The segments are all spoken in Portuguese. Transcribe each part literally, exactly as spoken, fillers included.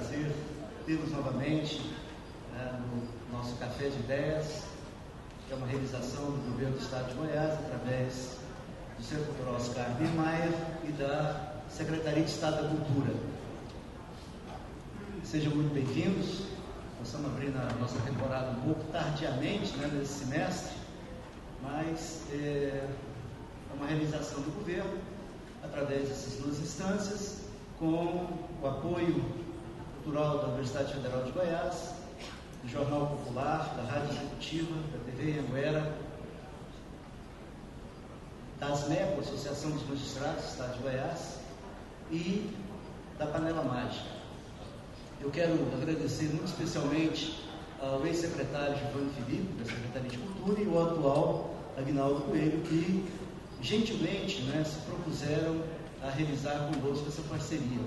prazer tê-los novamente né, no nosso Café de Ideias, que é uma realização do Governo do Estado de Goiás, através do Centro Cultural Oscar Niemeyer e da Secretaria de Estado da Cultura. Sejam muito bem-vindos. Nós estamos abrindo a nossa temporada um pouco tardiamente, né, nesse semestre, mas é, é uma realização do governo, através dessas duas instâncias, com o apoio cultural da Universidade Federal de Goiás, do Jornal Popular, da Rádio Executiva, da T V Anhanguera, da ASMECO, Associação dos Magistrados do Estado de Goiás, e da Panela Mágica. Eu quero agradecer muito especialmente ao ex-secretário Giovanni Filipe, da Secretaria de Cultura, e o atual Aguinaldo Coelho, que gentilmente né, se propuseram a realizar conosco essa parceria.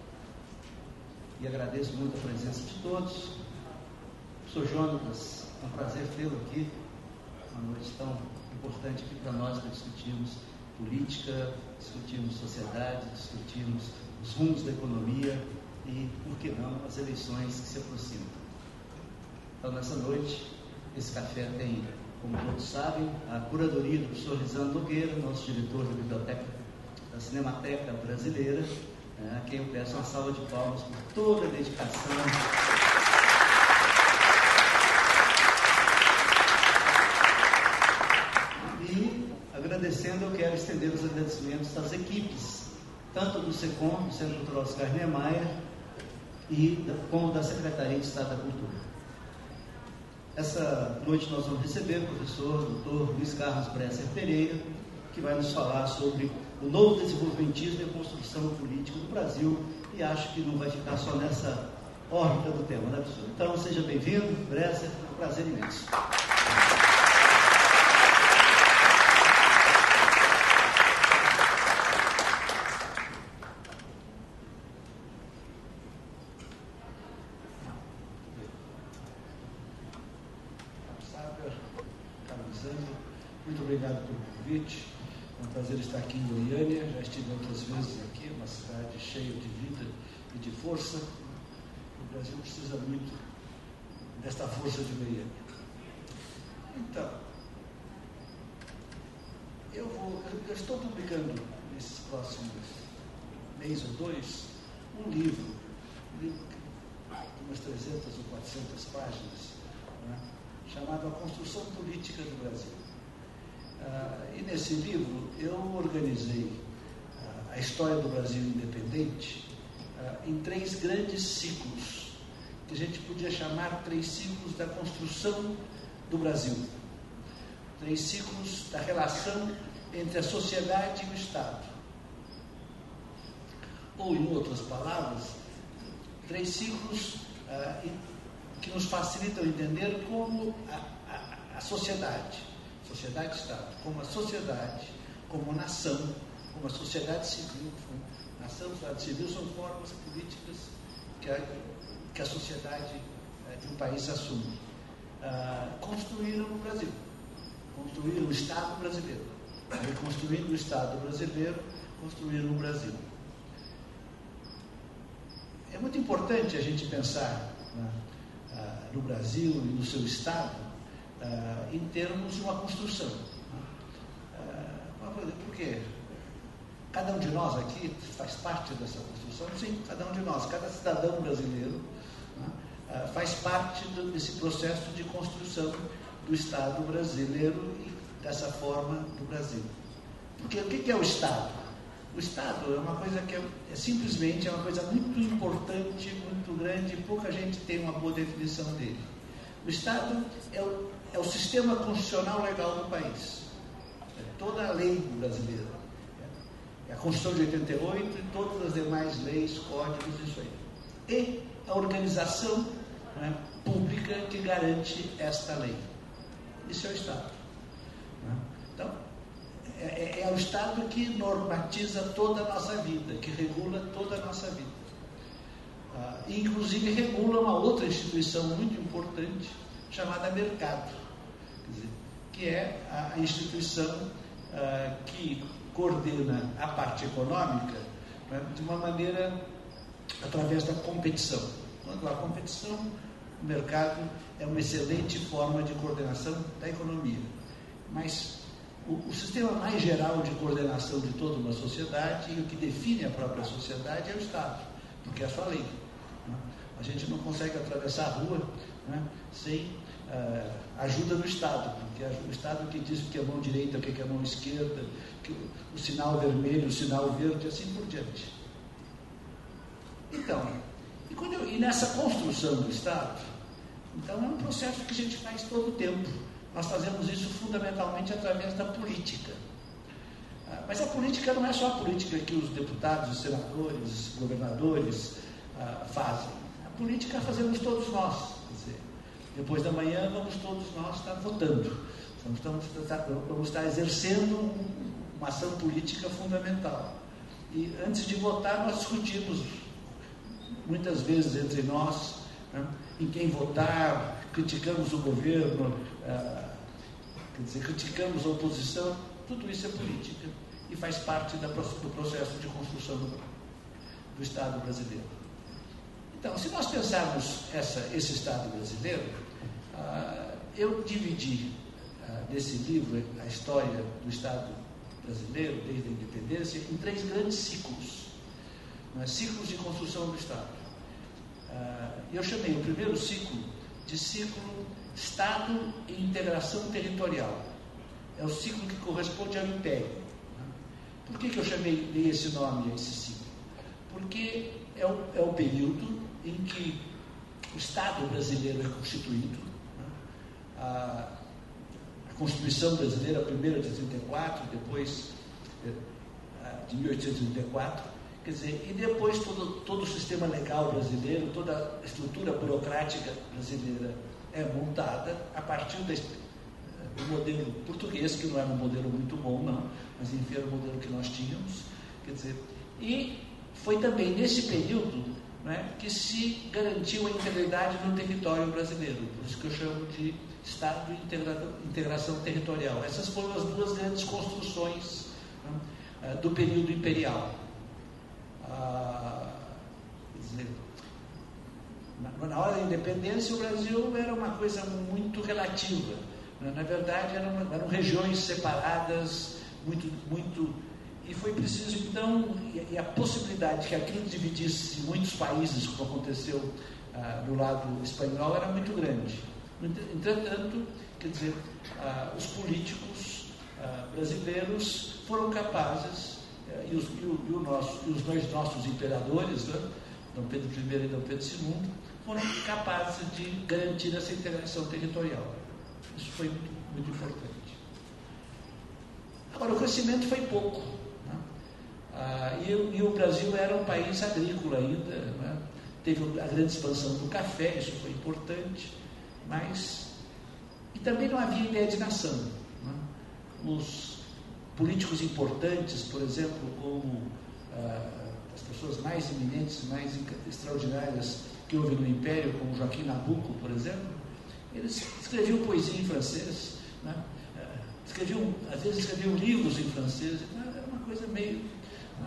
E agradeço muito a presença de todos. Professor Jonatas, é um prazer tê-lo aqui, uma noite tão importante aqui para nós, para discutirmos política, discutirmos sociedade, discutirmos os rumos da economia e, por que não, as eleições que se aproximam. Então, nessa noite, esse café tem, como todos sabem, a curadoria do professor Lisandro Nogueira, nosso diretor da Biblioteca da Cinemateca Brasileira, né, a quem eu peço uma salva de palmas por toda a dedicação. E, agradecendo, eu quero estender os agradecimentos às equipes, tanto do SECOM, do Centro Cultural Oscar Niemeyer, e como da Secretaria de Estado da Cultura. Essa noite nós vamos receber o professor doutor Luiz Carlos Bresser Pereira, que vai nos falar sobre o novo desenvolvimentismo e a construção política do Brasil, e acho que não vai ficar só nessa órbita do tema, né, professor? Então, seja bem-vindo, Bresser, é um prazer imenso. Muito obrigado pelo convite. É um prazer estar aqui em Goiânia. Já estive outras vezes aqui, uma cidade cheia de vida e de força. O Brasil precisa muito desta força de Goiânia. Então, eu, vou, eu estou publicando nesses próximos mês ou dois um livro, um livro de umas trezentas ou quatrocentas páginas, né, chamado A Construção Política do Brasil. Uh, e nesse livro eu organizei uh, a história do Brasil independente uh, em três grandes ciclos, que a gente podia chamar três ciclos da construção do Brasil. Três ciclos da relação entre a sociedade e o Estado. Ou, em outras palavras, três ciclos uh, que nos facilitam entender como a, a, a sociedade, sociedade e Estado, como a sociedade, como nação, como a sociedade civil. Nação e sociedade civil são formas políticas que a, que a sociedade de um país assume. Uh, construíram o Brasil, construíram o Estado brasileiro. E construindo o Estado brasileiro, construíram o Brasil. É muito importante a gente pensar né, uh, no Brasil e no seu Estado Uh, em termos de uma construção. Uh, por quê? Cada um de nós aqui faz parte dessa construção? Sim, cada um de nós, cada cidadão brasileiro uh, faz parte do, desse processo de construção do Estado brasileiro e, dessa forma, do Brasil. Porque o que é o Estado? O Estado é uma coisa que é, é simplesmente é uma coisa muito importante, muito grande, e pouca gente tem uma boa definição dele. O Estado é o É o sistema constitucional legal do país. É toda a lei brasileira. É a Constituição de oitenta e oito e todas as demais leis, códigos, isso aí. E a organização né, pública que garante esta lei. Isso é o Estado. Né? Então, é, é o Estado que normatiza toda a nossa vida, que regula toda a nossa vida. Ah, e, inclusive, regula uma outra instituição muito importante, chamada mercado, quer dizer, que é a instituição uh, que coordena a parte econômica né, de uma maneira através da competição. Quando há competição, o mercado é uma excelente forma de coordenação da economia. Mas o, o sistema mais geral de coordenação de toda uma sociedade, e o que define a própria sociedade, é o Estado, porque é a sua lei. Né? A gente não consegue atravessar a rua, né, sem uh, ajuda do Estado, porque é o Estado que diz o que é mão direita, o que é mão esquerda, que o, o sinal vermelho, o sinal verde, assim por diante. Então, e, quando eu, e nessa construção do Estado, então é um processo que a gente faz todo o tempo. Nós fazemos isso fundamentalmente através da política. Ah, mas a política não é só a política que os deputados, os senadores, governadores ah, fazem. A política fazemos todos nós. Quer dizer, depois da manhã vamos todos nós estar votando. Vamos, vamos estar exercendo uma ação política fundamental. E antes de votar, nós discutimos muitas vezes entre nós, né, em quem votar, criticamos o governo, ah, quer dizer, criticamos a oposição. Tudo isso é política e faz parte da, do processo de construção do, do Estado brasileiro. Então, se nós pensarmos essa, esse Estado brasileiro, ah, eu dividi ah, nesse livro a história do Estado brasileiro, desde a independência, em três grandes ciclos, né, ciclos de construção do Estado. Ah, eu chamei o primeiro ciclo de ciclo Estado e integração territorial. É o ciclo que corresponde ao Império. Por que, que eu chamei, dei esse nome a esse ciclo? Porque é o, é o período em que o Estado brasileiro é constituído. A, a Constituição brasileira, primeiro de trinta e quatro, depois de mil oitocentos e trinta e quatro, quer dizer, e depois todo, todo o sistema legal brasileiro, toda a estrutura burocrática brasileira é montada a partir da, do modelo português, que não era um modelo muito bom, não, mas enfim, era o modelo que nós tínhamos, quer dizer, e foi também nesse período, né, que se garantiu a integridade no território brasileiro, por isso que eu chamo de Estado e integra, integração territorial. Essas foram as duas grandes construções, né, do período imperial. Ah, quer dizer, na, na hora da independência, o Brasil era uma coisa muito relativa. Né? Na verdade, eram, eram regiões separadas, muito, muito, e foi preciso, então, e, e a possibilidade de que aquilo dividisse em muitos países, como aconteceu ah, do lado espanhol, era muito grande. Entretanto, quer dizer, ah, os políticos ah, brasileiros foram capazes, eh, e, os, e, o, e, o nosso, e os dois nossos imperadores, né, Dom Pedro I e Dom Pedro segundo, foram capazes de garantir essa integração territorial. Isso foi muito, muito importante. Agora, o crescimento foi pouco. Né? Ah, e, e o Brasil era um país agrícola ainda, né? Teve a grande expansão do café, isso foi importante, mas... E também não havia ideia de nação. Né? Os políticos importantes, por exemplo, como ah, as pessoas mais eminentes, mais extraordinárias que houve no Império, como Joaquim Nabuco, por exemplo, eles escreviam poesia em francês, né? escreviam, às vezes escreviam livros em francês, era uma coisa meio... Né?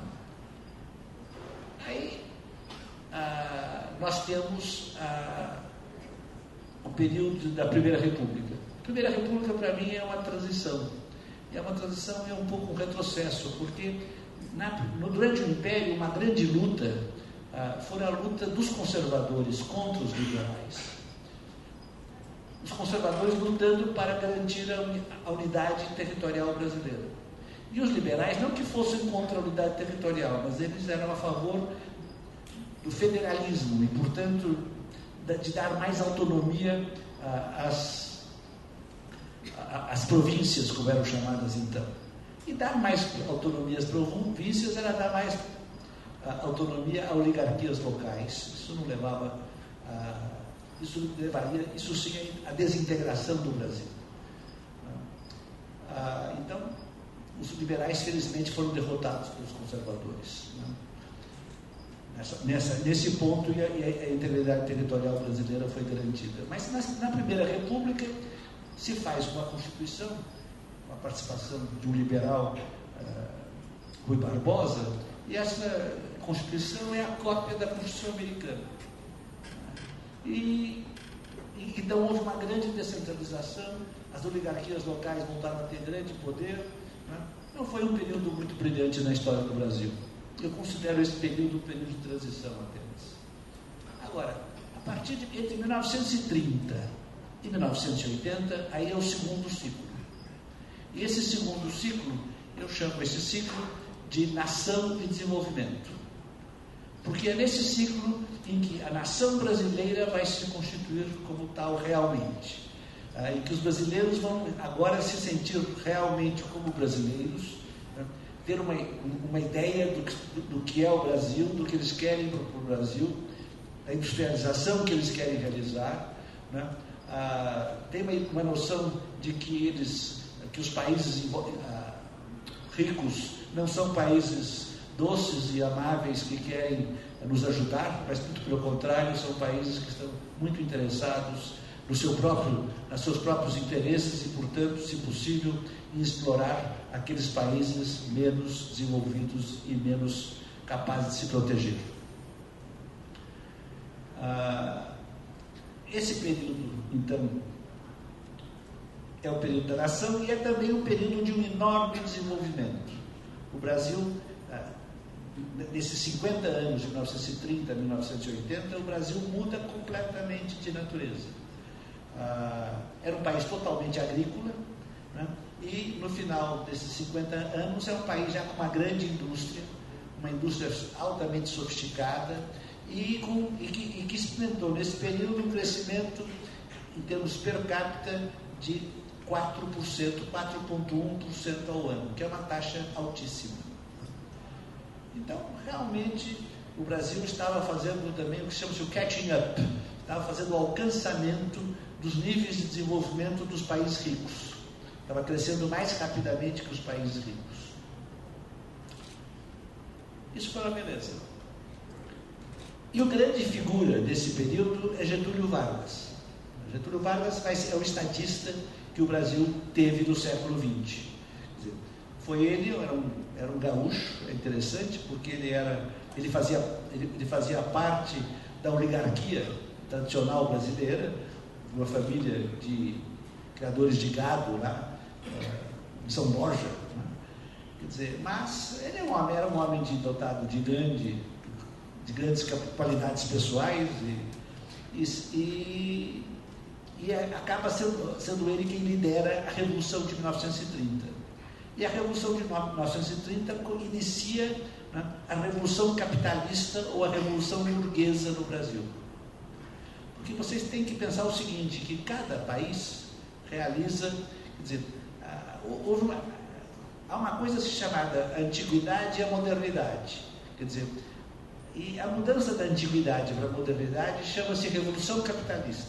Aí ah, nós temos ah, o período da Primeira República. A Primeira República, para mim, é uma transição. E é uma transição, é um pouco um retrocesso, porque na, no, durante o Império, uma grande luta ah, foi a luta dos conservadores contra os liberais. Os conservadores lutando para garantir a unidade territorial brasileira. E os liberais, não que fossem contra a unidade territorial, mas eles eram a favor do federalismo e, portanto, de dar mais autonomia às, às províncias, como eram chamadas então. E dar mais autonomia às províncias era dar mais autonomia a oligarquias locais. Isso não levava a... Isso levaria, isso sim, a desintegração do Brasil. Ah, então, os liberais, felizmente, foram derrotados pelos conservadores. Né? Nessa, nessa, nesse ponto, e a, e a integridade territorial brasileira foi garantida. Mas na, na Primeira República se faz uma Constituição, com a participação de um liberal, ah, Rui Barbosa, e essa Constituição é a cópia da Constituição americana. E, e então houve uma grande descentralização, as oligarquias locais voltaram a ter grande poder, né? Não foi um período muito brilhante na história do Brasil. Eu considero esse período um período de transição apenas. Agora, a partir de entre mil novecentos e trinta e mil novecentos e oitenta, aí é o segundo ciclo. E esse segundo ciclo, eu chamo esse ciclo de nação e desenvolvimento. Porque é nesse ciclo em que a nação brasileira vai se constituir como tal realmente. Ah, em que os brasileiros vão agora se sentir realmente como brasileiros, né? Ter uma, uma ideia do que, do que é o Brasil, do que eles querem para o Brasil, da industrialização que eles querem realizar, né? Ah, tem uma, uma noção de que eles, que os países ah, ricos não são países doces e amáveis que querem nos ajudar, mas muito pelo contrário, são países que estão muito interessados no seu próprio, nos seus próprios interesses e, portanto, se possível, em explorar aqueles países menos desenvolvidos e menos capazes de se proteger. Ah, esse período, então, é o período da nação e é também um período de um enorme desenvolvimento. O Brasil, ah, nesses cinquenta anos, de mil novecentos e trinta a mil novecentos e oitenta, o Brasil muda completamente de natureza. Ah, era um país totalmente agrícola, né? E no final desses cinquenta anos é um país já com uma grande indústria, uma indústria altamente sofisticada e, com, e, que, e que experimentou nesse período um crescimento em termos per capita de quatro por cento, quatro vírgula um por cento ao ano, que é uma taxa altíssima. Então, realmente, o Brasil estava fazendo também o que chama-se o catching up, estava fazendo o alcançamento dos níveis de desenvolvimento dos países ricos. Estava crescendo mais rapidamente que os países ricos. Isso foi uma beleza. E o grande figura desse período é Getúlio Vargas. Getúlio Vargas vai ser, é o estadista que o Brasil teve no século vinte. Quer dizer, foi ele, era um, era um gaúcho, é interessante, porque ele, era, ele, fazia, ele, ele fazia parte da oligarquia tradicional brasileira, uma família de criadores de gado lá em São Borja, né? Quer dizer, mas ele é um homem, era um homem de, dotado de, grande, de grandes qualidades pessoais e, e, e acaba sendo, sendo ele quem lidera a Revolução de mil novecentos e trinta. E a Revolução de mil novecentos e trinta inicia, né, a Revolução Capitalista ou a Revolução Burguesa no Brasil. Porque vocês têm que pensar o seguinte, que cada país realiza, quer dizer, houve uma, há uma coisa chamada antiguidade e a modernidade. Quer dizer, e a mudança da antiguidade para a modernidade chama-se Revolução Capitalista.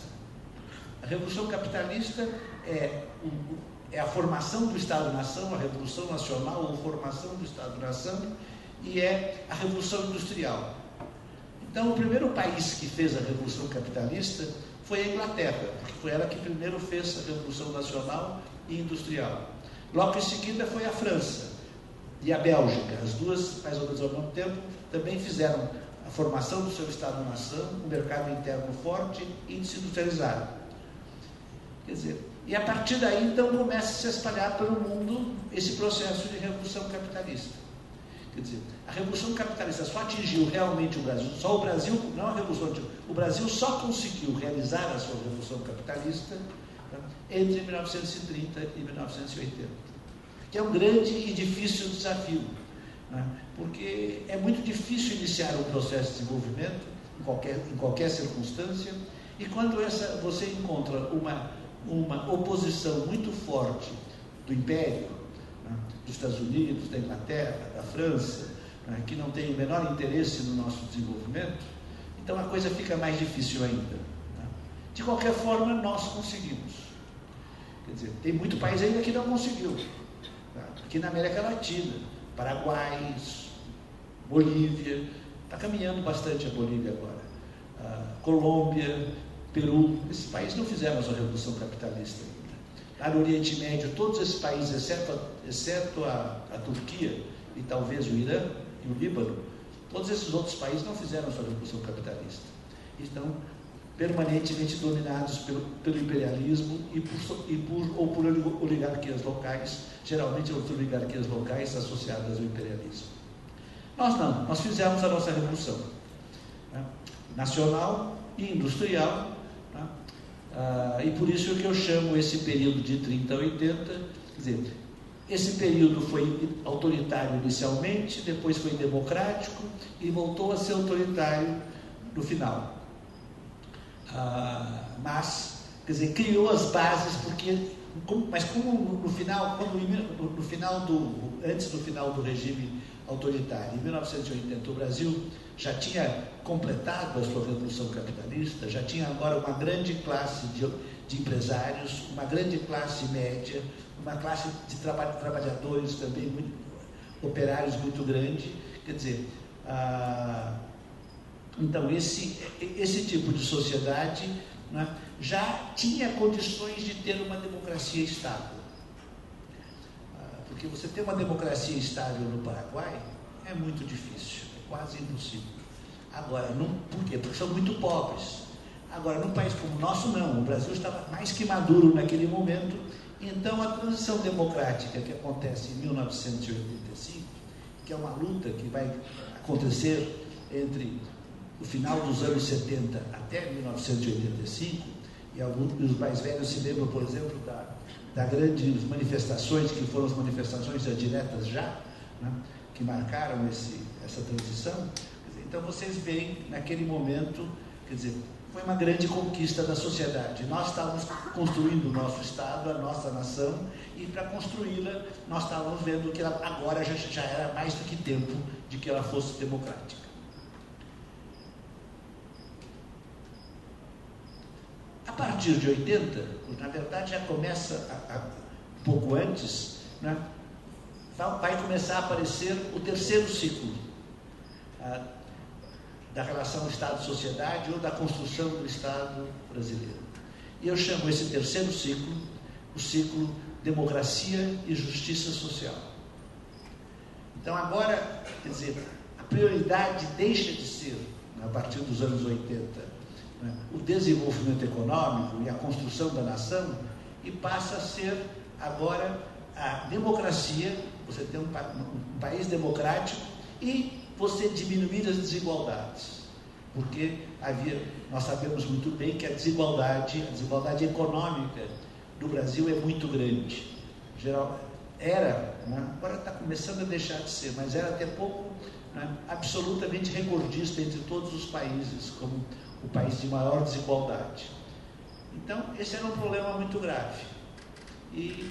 A Revolução Capitalista é, é a formação do Estado-nação, a Revolução Nacional ou formação do Estado-nação, e é a Revolução Industrial. Então, o primeiro país que fez a Revolução Capitalista foi a Inglaterra, porque foi ela que primeiro fez a Revolução Nacional e Industrial. Logo em seguida foi a França e a Bélgica, as duas, mais ou menos ao mesmo tempo, também fizeram a formação do seu Estado-nação, um mercado interno forte e se industrializaram. Quer dizer, e a partir daí, então, começa a se espalhar pelo mundo esse processo de Revolução Capitalista. Quer dizer, a Revolução Capitalista só atingiu realmente o Brasil, só o Brasil, não a Revolução, o Brasil só conseguiu realizar a sua Revolução Capitalista, né, entre mil novecentos e trinta e mil novecentos e oitenta, que é um grande e difícil desafio, né, porque é muito difícil iniciar um processo de desenvolvimento em qualquer, em qualquer circunstância, e quando essa, você encontra uma, uma oposição muito forte do Império, dos Estados Unidos, da Inglaterra, da França, né, que não tem o menor interesse no nosso desenvolvimento, então a coisa fica mais difícil ainda. Né? De qualquer forma, nós conseguimos. Quer dizer, tem muito país ainda que não conseguiu. Tá? Aqui na América Latina, Paraguai, Bolívia, está caminhando bastante a Bolívia agora. Ah, Colômbia, Peru, esses países não fizeram a sua revolução capitalista ainda. Lá no Oriente Médio, todos esses países, exceto, a, exceto a, a Turquia e talvez o Irã e o Líbano, todos esses outros países não fizeram a sua revolução capitalista. Estão permanentemente dominados pelo, pelo imperialismo e por, e por, ou por oligarquias locais, geralmente oligarquias locais associadas ao imperialismo. Nós não, nós fizemos a nossa revolução, né, nacional e industrial, né, ah, e por isso que eu chamo esse período de trinta a oitenta, quer dizer, esse período foi autoritário inicialmente, depois foi democrático e voltou a ser autoritário no final. Ah, mas, quer dizer, criou as bases, porque, como, mas como no, no final, quando, no, no final do, antes do final do regime autoritário, em mil novecentos e oitenta, o Brasil já tinha completado a sua revolução capitalista, já tinha agora uma grande classe de, de empresários, uma grande classe média, uma classe de traba, trabalhadores também, muito, operários muito grande, quer dizer, ah, então esse, esse tipo de sociedade, né, já tinha condições de ter uma democracia estável. Ah, porque você ter uma democracia estável no Paraguai é muito difícil, é quase impossível. Agora, não, por quê? Porque são muito pobres. Agora, num país como o nosso, não. O Brasil estava mais que maduro naquele momento. Então, a transição democrática que acontece em mil novecentos e oitenta e cinco, que é uma luta que vai acontecer entre o final dos anos setenta até mil novecentos e oitenta e cinco, e alguns dos mais velhos se lembram, por exemplo, da, da grandes manifestações, que foram as manifestações diretas já, né, que marcaram esse, essa transição. Então, vocês veem, naquele momento, quer dizer, foi uma grande conquista da sociedade. Nós estávamos construindo o nosso Estado, a nossa nação, e para construí-la, nós estávamos vendo que ela agora já, já era mais do que tempo de que ela fosse democrática. A partir de oitenta, na verdade já começa, a, a, um pouco antes, né, vai começar a aparecer o terceiro ciclo a, da relação Estado-sociedade ou da construção do Estado brasileiro. E eu chamo esse terceiro ciclo o ciclo democracia e justiça social. Então agora, quer dizer, a prioridade deixa de ser, a partir dos anos oitenta, né, o desenvolvimento econômico e a construção da nação, e passa a ser agora a democracia, você tem um, um, um país democrático e você diminuir as desigualdades, porque havia, nós sabemos muito bem que a desigualdade, a desigualdade econômica do Brasil é muito grande. Geral, era, né, agora está começando a deixar de ser, mas era até pouco, né, absolutamente recordista entre todos os países, como o país de maior desigualdade. Então, esse era um problema muito grave. E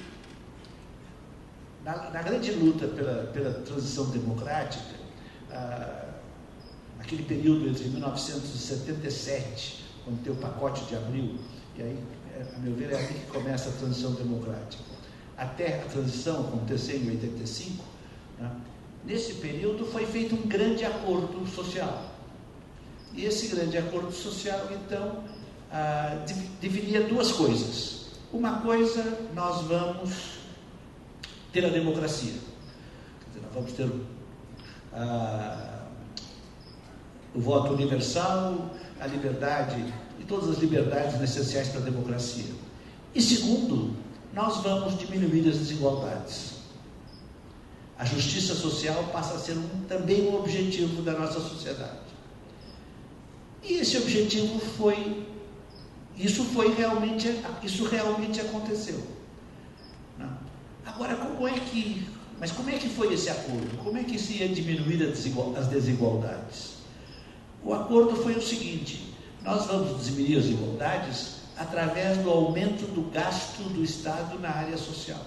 na, na grande luta pela, pela transição democrática, ah, naquele período entre mil novecentos e setenta e sete, quando tem o pacote de abril, e aí, a meu ver, é aí que começa a transição democrática, até a transição acontecer em oitenta e cinco, né, nesse período foi feito um grande acordo social. E esse grande acordo social, então, ah, definia duas coisas. Uma coisa, nós vamos ter a democracia. Quer dizer, nós vamos ter ah, o voto universal, a liberdade e todas as liberdades essenciais para a democracia. E segundo, nós vamos diminuir as desigualdades. A justiça social passa a ser um, também um objetivo da nossa sociedade. E esse objetivo foi, isso foi realmente, isso realmente aconteceu. Não. Agora, como é que, mas como é que foi esse acordo? Como é que se ia diminuir as desigualdades? O acordo foi o seguinte: nós vamos diminuir as desigualdades através do aumento do gasto do Estado na área social.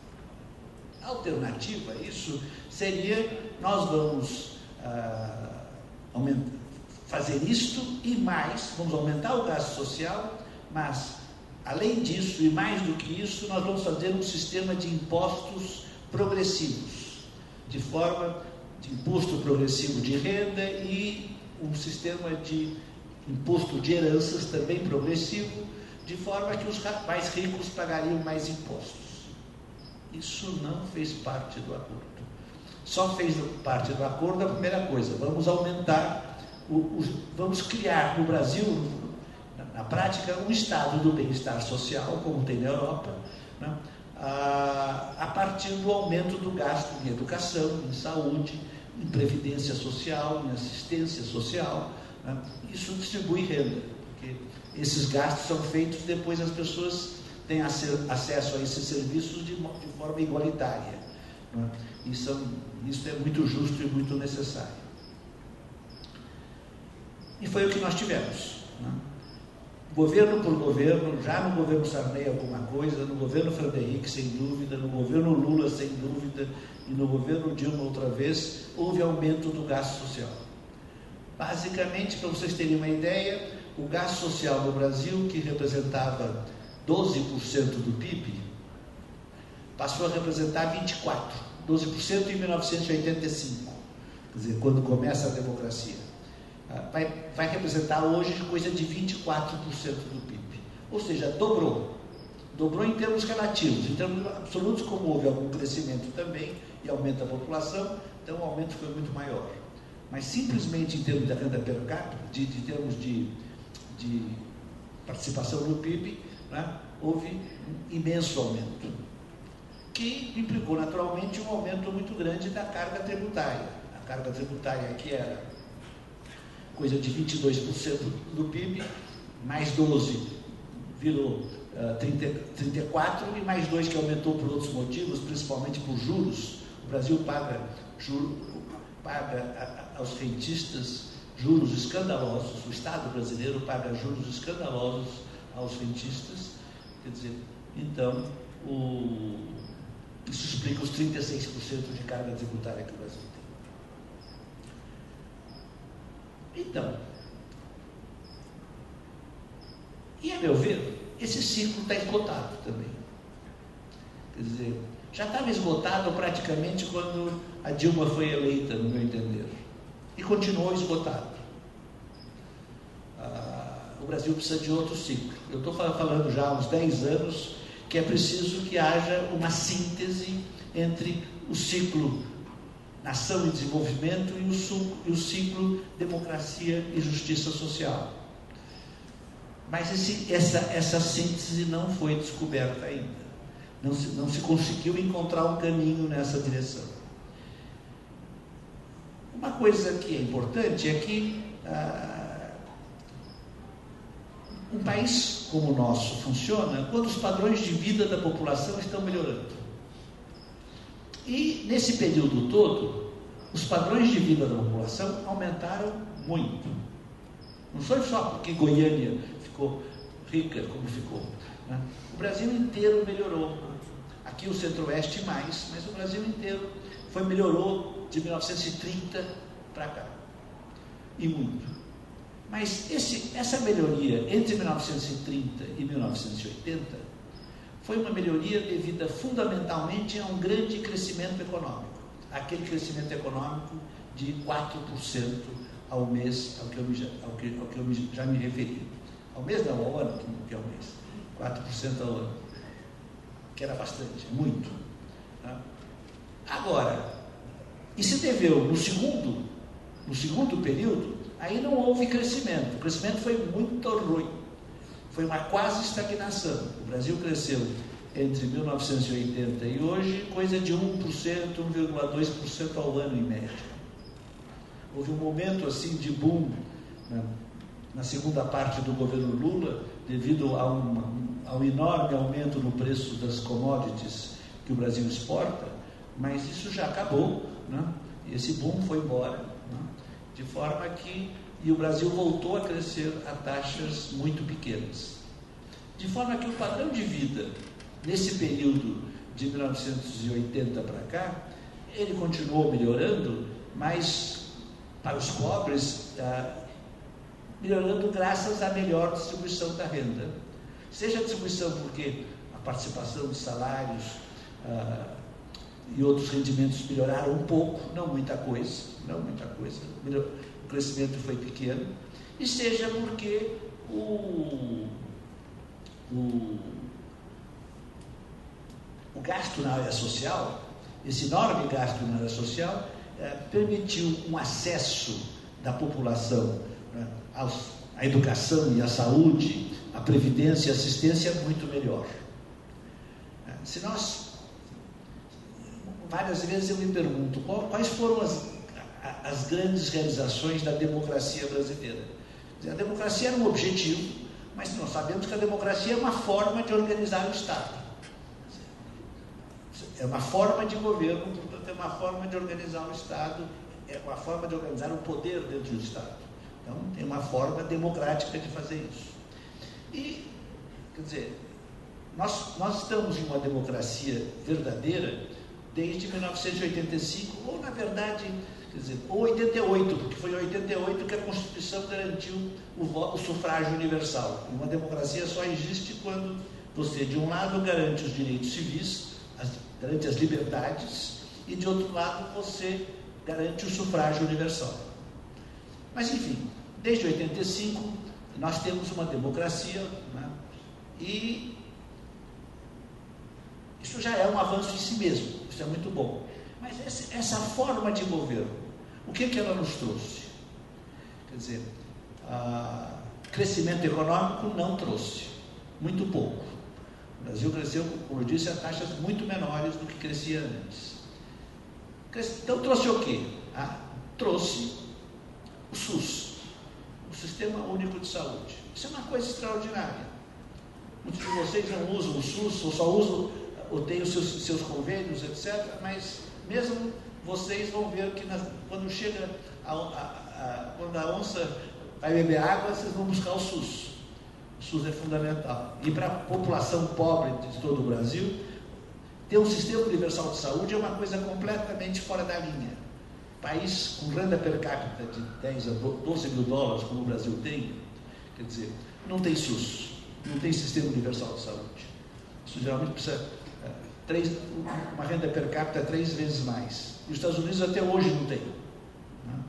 A alternativa a isso seria, nós vamos ah, aumentar, fazer isto e mais, vamos aumentar o gasto social, mas, além disso e mais do que isso, nós vamos fazer um sistema de impostos progressivos, de forma de imposto progressivo de renda e um sistema de imposto de heranças também progressivo, de forma que os mais ricos pagariam mais impostos. Isso não fez parte do acordo. Só fez parte do acordo a primeira coisa: vamos aumentar, o, o, vamos criar no Brasil, na prática, um estado do bem-estar social, como tem na Europa, né? a, a partir do aumento do gasto em educação, em saúde, em previdência social, em assistência social, né? Isso distribui renda, porque esses gastos são feitos depois as pessoas têm acesso a esses serviços de, de forma igualitária, né? E são, isso é muito justo e muito necessário. E foi o que nós tivemos, né? Governo por governo, já no governo Sarney alguma coisa, no governo Fernando Henrique sem dúvida, no governo Lula sem dúvida, e no governo Dilma outra vez, houve aumento do gasto social. Basicamente, para vocês terem uma ideia, o gasto social no Brasil, que representava doze por cento do P I B, passou a representar vinte e quatro por cento, doze por cento em mil novecentos e oitenta e cinco, quer dizer, quando começa a democracia. Vai, vai representar hoje coisa de vinte e quatro por cento do P I B, ou seja, dobrou. Dobrou em termos relativos, em termos absolutos, como houve algum crescimento também e aumenta a população, então o aumento foi muito maior. Mas simplesmente em termos da renda per capita, de, de termos de, de participação no P I B, né, houve um imenso aumento, que implicou naturalmente um aumento muito grande da carga tributária. A carga tributária que era coisa de vinte e dois por cento do P I B, mais doze virou uh, trinta, trinta e quatro, e mais dois que aumentou por outros motivos, principalmente por juros. O Brasil paga, juro, paga a, a, aos rentistas juros escandalosos, o Estado brasileiro paga juros escandalosos aos rentistas, quer dizer, então, o, isso explica os trinta e seis por cento de carga tributária que o Brasil tem. Então, e a meu ver, esse ciclo está esgotado também. Quer dizer, já estava esgotado praticamente quando a Dilma foi eleita, no meu entender, e continuou esgotado. Ah, o Brasil precisa de outro ciclo. Eu estou falando já há uns dez anos que é preciso que haja uma síntese entre o ciclo Nação e Desenvolvimento e o, e o ciclo Democracia e Justiça Social. Mas esse, essa, essa síntese não foi descoberta ainda. Não se, não se conseguiu encontrar um caminho nessa direção. Uma coisa que é importante é que ah, um país como o nosso funciona quando os padrões de vida da população estão melhorando. E, nesse período todo, os padrões de vida da população aumentaram muito. Não foi só porque Goiânia ficou rica como ficou, né? O Brasil inteiro melhorou. Aqui o Centro-Oeste mais, mas o Brasil inteiro foi, melhorou de mil novecentos e trinta para cá. E muito. Mas esse, essa melhoria entre mil novecentos e trinta e mil novecentos e oitenta foi uma melhoria devida fundamentalmente a um grande crescimento econômico. Aquele crescimento econômico de quatro por cento ao mês, ao que eu, me, ao que, ao que eu me, já me referi. Ao mês não, ao ano, que é o mês. quatro por cento ao ano. Que era bastante, muito. Tá? Agora, e se deveu no segundo, no segundo período, aí não houve crescimento. O crescimento foi muito ruim. Foi uma quase estagnação. O Brasil cresceu entre mil novecentos e oitenta e hoje, coisa de um por cento, um vírgula dois por cento ao ano em média. Houve um momento assim de boom, né, na segunda parte do governo Lula, devido a um, ao enorme aumento no preço das commodities que o Brasil exporta, mas isso já acabou, né? Esse boom foi embora, né? De forma que e o Brasil voltou a crescer a taxas muito pequenas. De forma que o padrão de vida, nesse período de mil novecentos e oitenta para cá, ele continuou melhorando, mas para os pobres, ah, melhorando graças à melhor distribuição da renda. Seja a distribuição porque a participação de salários ah, e outros rendimentos melhoraram um pouco, não muita coisa, não muita coisa, melhor, o crescimento foi pequeno, e seja porque o, o, o gasto na área social, esse enorme gasto na área social, eh, permitiu um acesso da população, né, aos, à educação e à saúde previdência e assistência muito melhor. Se nós, várias vezes eu me pergunto, quais foram as, as grandes realizações da democracia brasileira? A democracia era um objetivo, mas nós sabemos que a democracia é uma forma de organizar o Estado. É uma forma de governo, portanto, é uma forma de organizar o Estado, é uma forma de organizar o poder dentro do Estado. Então, tem uma forma democrática de fazer isso. E, quer dizer, nós, nós estamos em uma democracia verdadeira desde mil novecentos e oitenta e cinco, ou, na verdade, quer dizer, ou oitenta e oito, porque foi em oitenta e oito que a Constituição garantiu o, voto, o sufrágio universal. Uma democracia só existe quando você, de um lado, garante os direitos civis, as, garante as liberdades, e, de outro lado, você garante o sufrágio universal. Mas, enfim, desde oitenta e cinco, nós temos uma democracia, né? E isso já é um avanço em si mesmo, isso é muito bom. Mas essa, essa forma de governo, o que, que ela nos trouxe? Quer dizer, a, crescimento econômico não trouxe, muito pouco. O Brasil cresceu, como eu disse, a taxas muito menores do que crescia antes. Então trouxe o quê? Ah, trouxe o SUS, o Sistema Único de Saúde. Isso é uma coisa extraordinária. Muitos de vocês não usam o SUS, ou só usam, ou têm os seus, seus convênios, etcétera, mas mesmo vocês vão ver que nas, quando chega a, a, a, quando a onça vai beber água, vocês vão buscar o SUS. O SUS é fundamental. E para a população pobre de todo o Brasil, ter um sistema universal de saúde é uma coisa completamente fora da linha. País com renda per capita de dez a doze mil dólares, como o Brasil tem, quer dizer, não tem SUS, não tem sistema universal de saúde. Isso geralmente precisa é, três, uma renda per capita três vezes mais. E os Estados Unidos até hoje não tem. Né?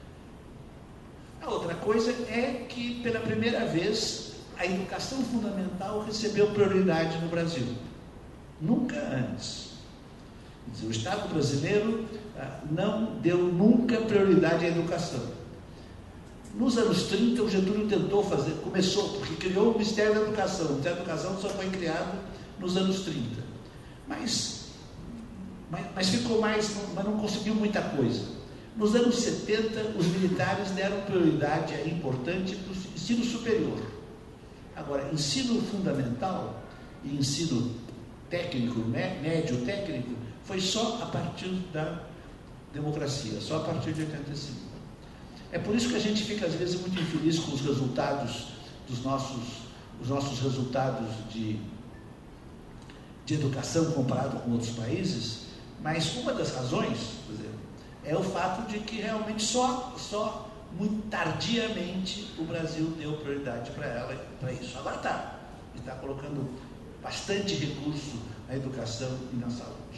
A outra coisa é que, pela primeira vez, a educação fundamental recebeu prioridade no Brasil. Nunca antes. Quer dizer, o Estado brasileiro ah, não deu nunca prioridade à educação. Nos anos trinta, o Getúlio tentou fazer, começou, porque criou o Ministério da Educação. O Ministério da Educação só foi criado nos anos trinta. Mas, mas, mas ficou mais, mas não conseguiu muita coisa. Nos anos setenta, os militares deram prioridade importante para o ensino superior. Agora, ensino fundamental e ensino técnico, médio técnico, foi só a partir da democracia, só a partir de oitenta e cinco. É por isso que a gente fica, às vezes, muito infeliz com os resultados dos nossos, os nossos resultados de, de educação comparado com outros países, mas uma das razões, por exemplo, é o fato de que realmente só, só muito tardiamente o Brasil deu prioridade para ela, para isso. Agora está, está colocando bastante recurso na educação e na saúde.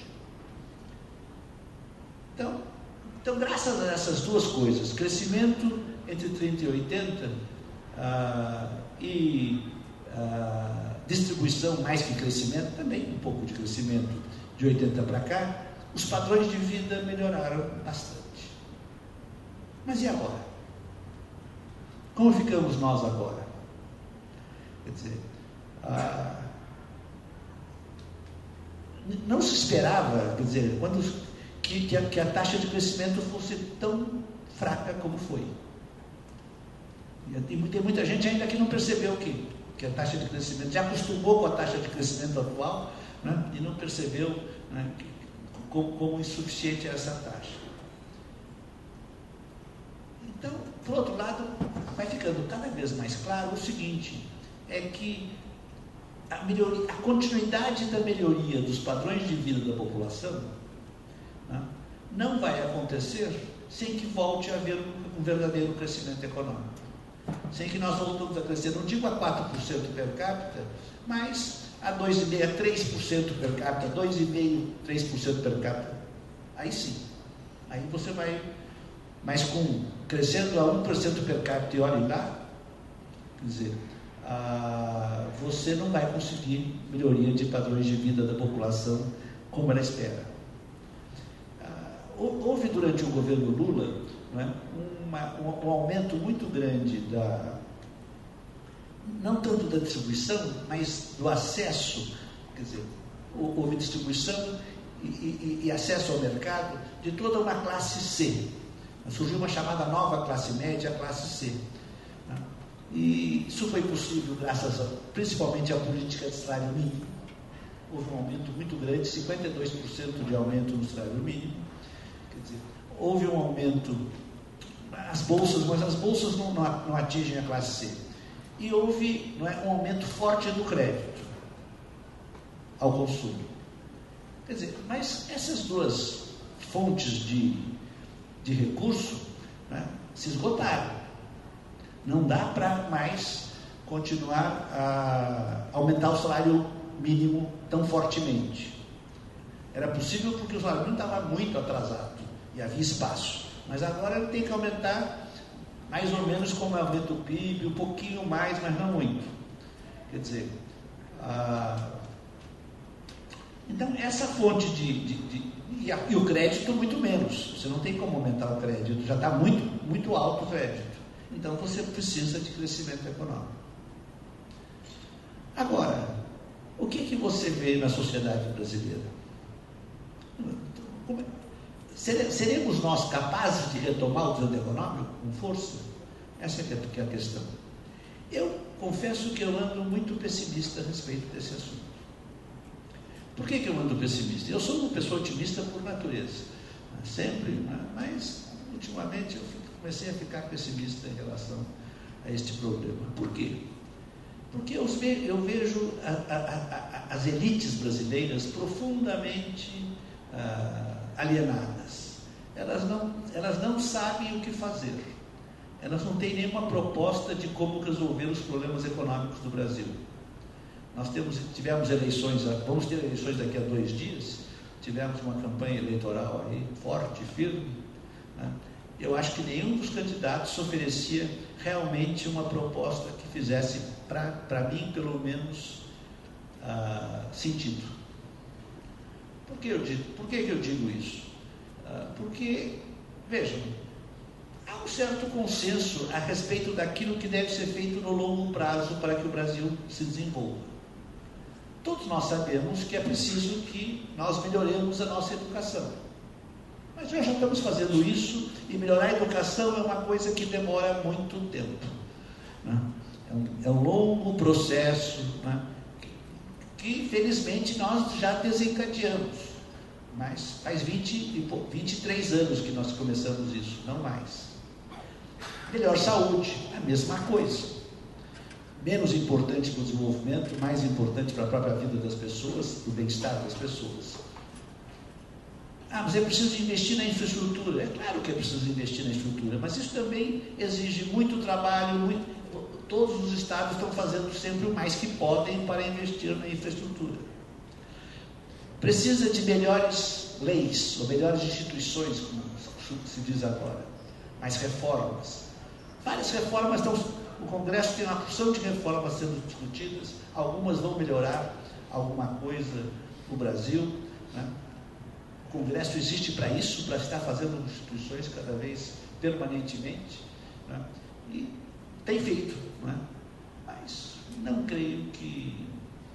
Então, então graças a essas duas coisas, crescimento entre trinta e oitenta ah, e ah, distribuição mais que crescimento, também um pouco de crescimento de oitenta para cá, os padrões de vida melhoraram bastante. Mas e agora? Como ficamos nós agora? Quer dizer, ah, não se esperava, quer dizer, quando, que, que, a, que a taxa de crescimento fosse tão fraca como foi. E tem, tem muita gente ainda que não percebeu que, que a taxa de crescimento, já acostumou com a taxa de crescimento atual, né, e não percebeu, né, como, como insuficiente é essa taxa. Então, por outro lado, vai ficando cada vez mais claro o seguinte, é que a, melhoria, a continuidade da melhoria dos padrões de vida da população, né, não vai acontecer sem que volte a haver um, um verdadeiro crescimento econômico. Sem que nós voltamos a crescer, não digo a quatro por cento per capita, mas a dois vírgula cinco por cento, a três por cento per capita, dois vírgula cinco por cento, três por cento per capita. Aí sim, aí você vai, mas com, crescendo a um por cento per capita e olhe lá, quer dizer, ah, você não vai conseguir melhoria de padrões de vida da população como ela espera. Ah, houve durante o governo Lula, não é, uma, um, um aumento muito grande da, não tanto da distribuição, mas do acesso, quer dizer, houve distribuição e, e, e acesso ao mercado de toda uma classe C. Surgiu uma chamada nova classe média, a classe C. E isso foi possível graças, a, principalmente, à política de salário mínimo. Houve um aumento muito grande, cinquenta e dois por cento de aumento no salário mínimo. Quer dizer, houve um aumento, as bolsas, mas as bolsas não, não atingem a classe C. E houve, não é, um aumento forte do crédito ao consumo. Quer dizer, mas essas duas fontes de, de recurso, né, se esgotaram. Não dá para mais continuar a aumentar o salário mínimo tão fortemente. Era possível porque o salário mínimo estava muito atrasado e havia espaço. Mas agora ele tem que aumentar mais ou menos como aumenta o P I B, um pouquinho mais, mas não muito. Quer dizer, ah, então essa fonte de... de, de e, a, e o crédito muito menos. Você não tem como aumentar o crédito, já está muito, muito alto o crédito. Então você precisa de crescimento econômico. Agora, o que, que você vê na sociedade brasileira? Seremos nós capazes de retomar o desenvolvimento econômico com força? Essa é a questão. Eu confesso que eu ando muito pessimista a respeito desse assunto. Por que, que eu ando pessimista? Eu sou uma pessoa otimista por natureza, sempre, mas ultimamente eu comecei a ficar pessimista em relação a este problema. Por quê? Porque eu vejo a, a, a, as elites brasileiras profundamente ah, alienadas. Elas não, elas não sabem o que fazer. Elas não têm nenhuma proposta de como resolver os problemas econômicos do Brasil. Nós temos, tivemos eleições, vamos ter eleições daqui a dois dias, tivemos uma campanha eleitoral aí forte, firme, né? Eu acho que nenhum dos candidatos oferecia realmente uma proposta que fizesse, para mim, pelo menos, uh, sentido. Por que eu digo, por que eu digo isso? Uh, porque, vejam, há um certo consenso a respeito daquilo que deve ser feito no longo prazo para que o Brasil se desenvolva. Todos nós sabemos que é preciso que nós melhoremos a nossa educação. Mas nós já estamos fazendo isso, e melhorar a educação é uma coisa que demora muito tempo. Né? É, um, é um longo processo, né? que, que, infelizmente, nós já desencadeamos. Mas faz vinte, vinte e três anos que nós começamos isso, não mais. Melhor saúde, a mesma coisa. Menos importante para o desenvolvimento, mais importante para a própria vida das pessoas, do bem-estar das pessoas. Ah, mas é preciso investir na infraestrutura. É claro que é preciso investir na infraestrutura, mas isso também exige muito trabalho. Muito... Todos os estados estão fazendo sempre o mais que podem para investir na infraestrutura. Precisa de melhores leis, ou melhores instituições, como se diz agora, mais reformas. Várias reformas estão... O Congresso tem uma porção de reformas sendo discutidas, algumas vão melhorar alguma coisa no Brasil, né? O Congresso existe para isso, para estar fazendo instituições cada vez permanentemente, né? E tem feito, né? Mas não creio que,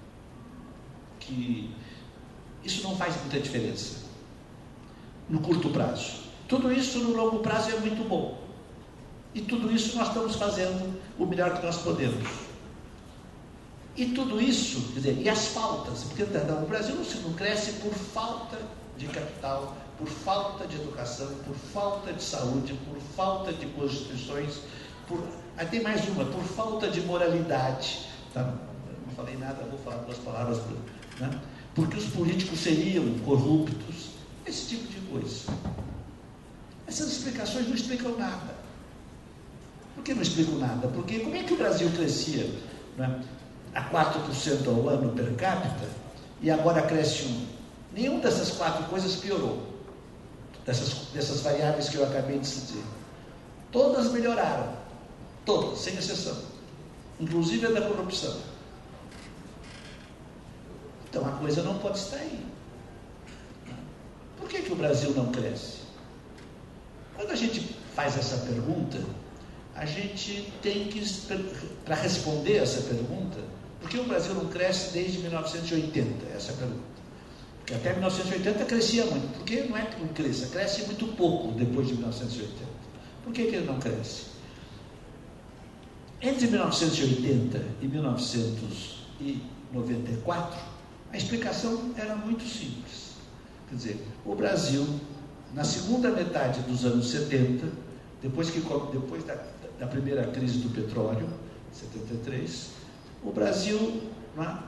que isso não faz muita diferença no curto prazo. Tudo isso no longo prazo é muito bom. E tudo isso nós estamos fazendo o melhor que nós podemos. E tudo isso, quer dizer, e as faltas, porque o Brasil não, não cresce por falta de capital, por falta de educação, por falta de saúde, por falta de constituições, por, aí tem mais uma, por falta de moralidade. Tá? Não falei nada, vou falar duas palavras, né? Porque os políticos seriam corruptos, esse tipo de coisa. Essas explicações não explicam nada. Por que não explicam nada? Porque como é que o Brasil crescia, né, a quatro por cento ao ano per capita e agora cresce um? Nenhuma dessas quatro coisas piorou, dessas, dessas variáveis que eu acabei de dizer. Todas melhoraram, todas, sem exceção, inclusive a da corrupção. Então a coisa não pode estar aí. Por que que o Brasil não cresce? Quando a gente faz essa pergunta, a gente tem que, para responder essa pergunta, por que o Brasil não cresce desde mil novecentos e oitenta? Essa é a pergunta. Porque até mil novecentos e oitenta crescia muito. Por que não é que não cresça? Cresce muito pouco depois de mil novecentos e oitenta. Por que que ele não cresce? Entre mil novecentos e oitenta e mil novecentos e noventa e quatro, a explicação era muito simples. Quer dizer, o Brasil, na segunda metade dos anos setenta, depois, que, depois da, da primeira crise do petróleo, setenta e três, o Brasil, não é?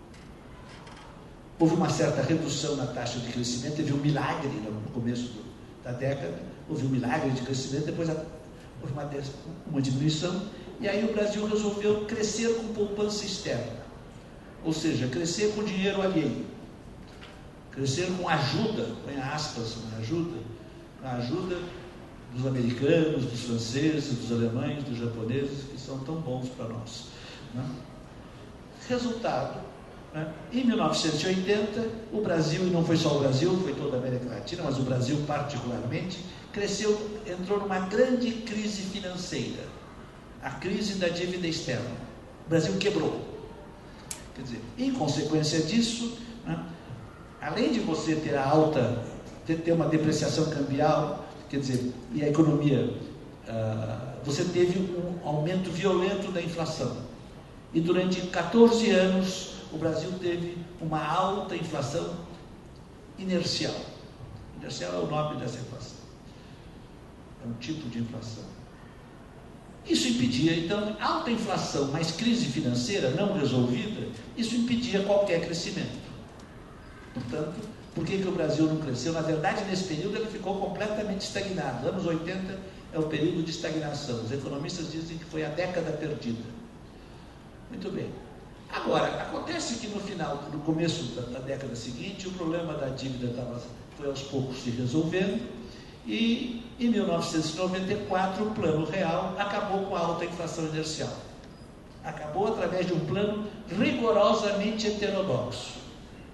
Houve uma certa redução na taxa de crescimento, teve um milagre no começo do, da década, houve um milagre de crescimento, depois houve uma, uma diminuição, e aí o Brasil resolveu crescer com poupança externa, ou seja, crescer com dinheiro alheio, crescer com ajuda, põe aspas, com ajuda, com a ajuda dos americanos, dos franceses, dos alemães, dos japoneses, que são tão bons para nós. Né? Resultado, né? Em mil novecentos e oitenta, o Brasil, e não foi só o Brasil, foi toda a América Latina, mas o Brasil particularmente, cresceu, entrou numa grande crise financeira, a crise da dívida externa. O Brasil quebrou. Quer dizer, em consequência disso, né? Além de você ter a alta, ter, ter uma depreciação cambial, quer dizer, e a economia, uh, você teve um aumento violento da inflação. E durante quatorze anos, o Brasil teve uma alta inflação inercial. Inercial é o nome dessa inflação. É um tipo de inflação. Isso impedia, então, alta inflação mais crise financeira não resolvida, isso impedia qualquer crescimento. Portanto, por que que o Brasil não cresceu? Na verdade, nesse período ele ficou completamente estagnado. Anos oitenta é o período de estagnação. Os economistas dizem que foi a década perdida. Muito bem. Agora, acontece que no final, no começo da, da década seguinte, o problema da dívida tava, foi aos poucos se resolvendo, e em mil novecentos e noventa e quatro o Plano Real acabou com a alta inflação inercial. Acabou através de um plano rigorosamente heterodoxo.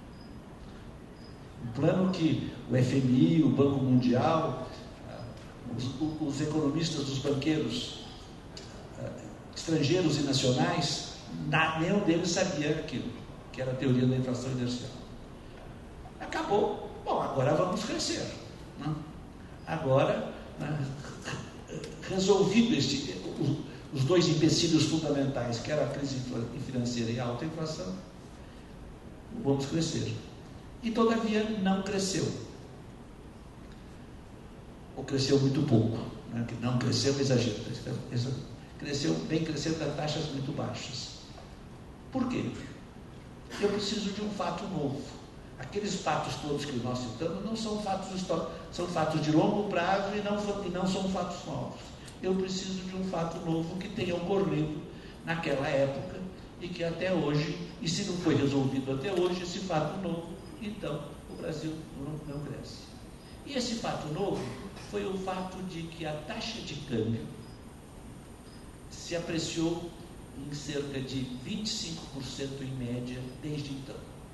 Um plano que o F M I, o Banco Mundial, os, os economistas, os banqueiros estrangeiros e nacionais, nenhum deles sabia aquilo, que era a teoria da inflação inercial. Acabou. Bom, agora vamos crescer. Né? Agora, né, resolvido este, os dois empecilhos fundamentais, que era a crise financeira e a alta inflação, vamos crescer. E, todavia, não cresceu. Ou cresceu muito pouco. Né? Não cresceu, exagero. Cresceu, bem crescendo a taxas muito baixas. Por quê? Eu preciso de um fato novo. Aqueles fatos todos que nós citamos não são fatos históricos, são fatos de longo prazo e não, e não são fatos novos. Eu preciso de um fato novo que tenha ocorrido naquela época e que até hoje, e se não foi resolvido até hoje, esse fato novo, então o Brasil não, não cresce. E esse fato novo foi o fato de que a taxa de câmbio se apreciou em cerca de vinte e cinco por cento em média desde então.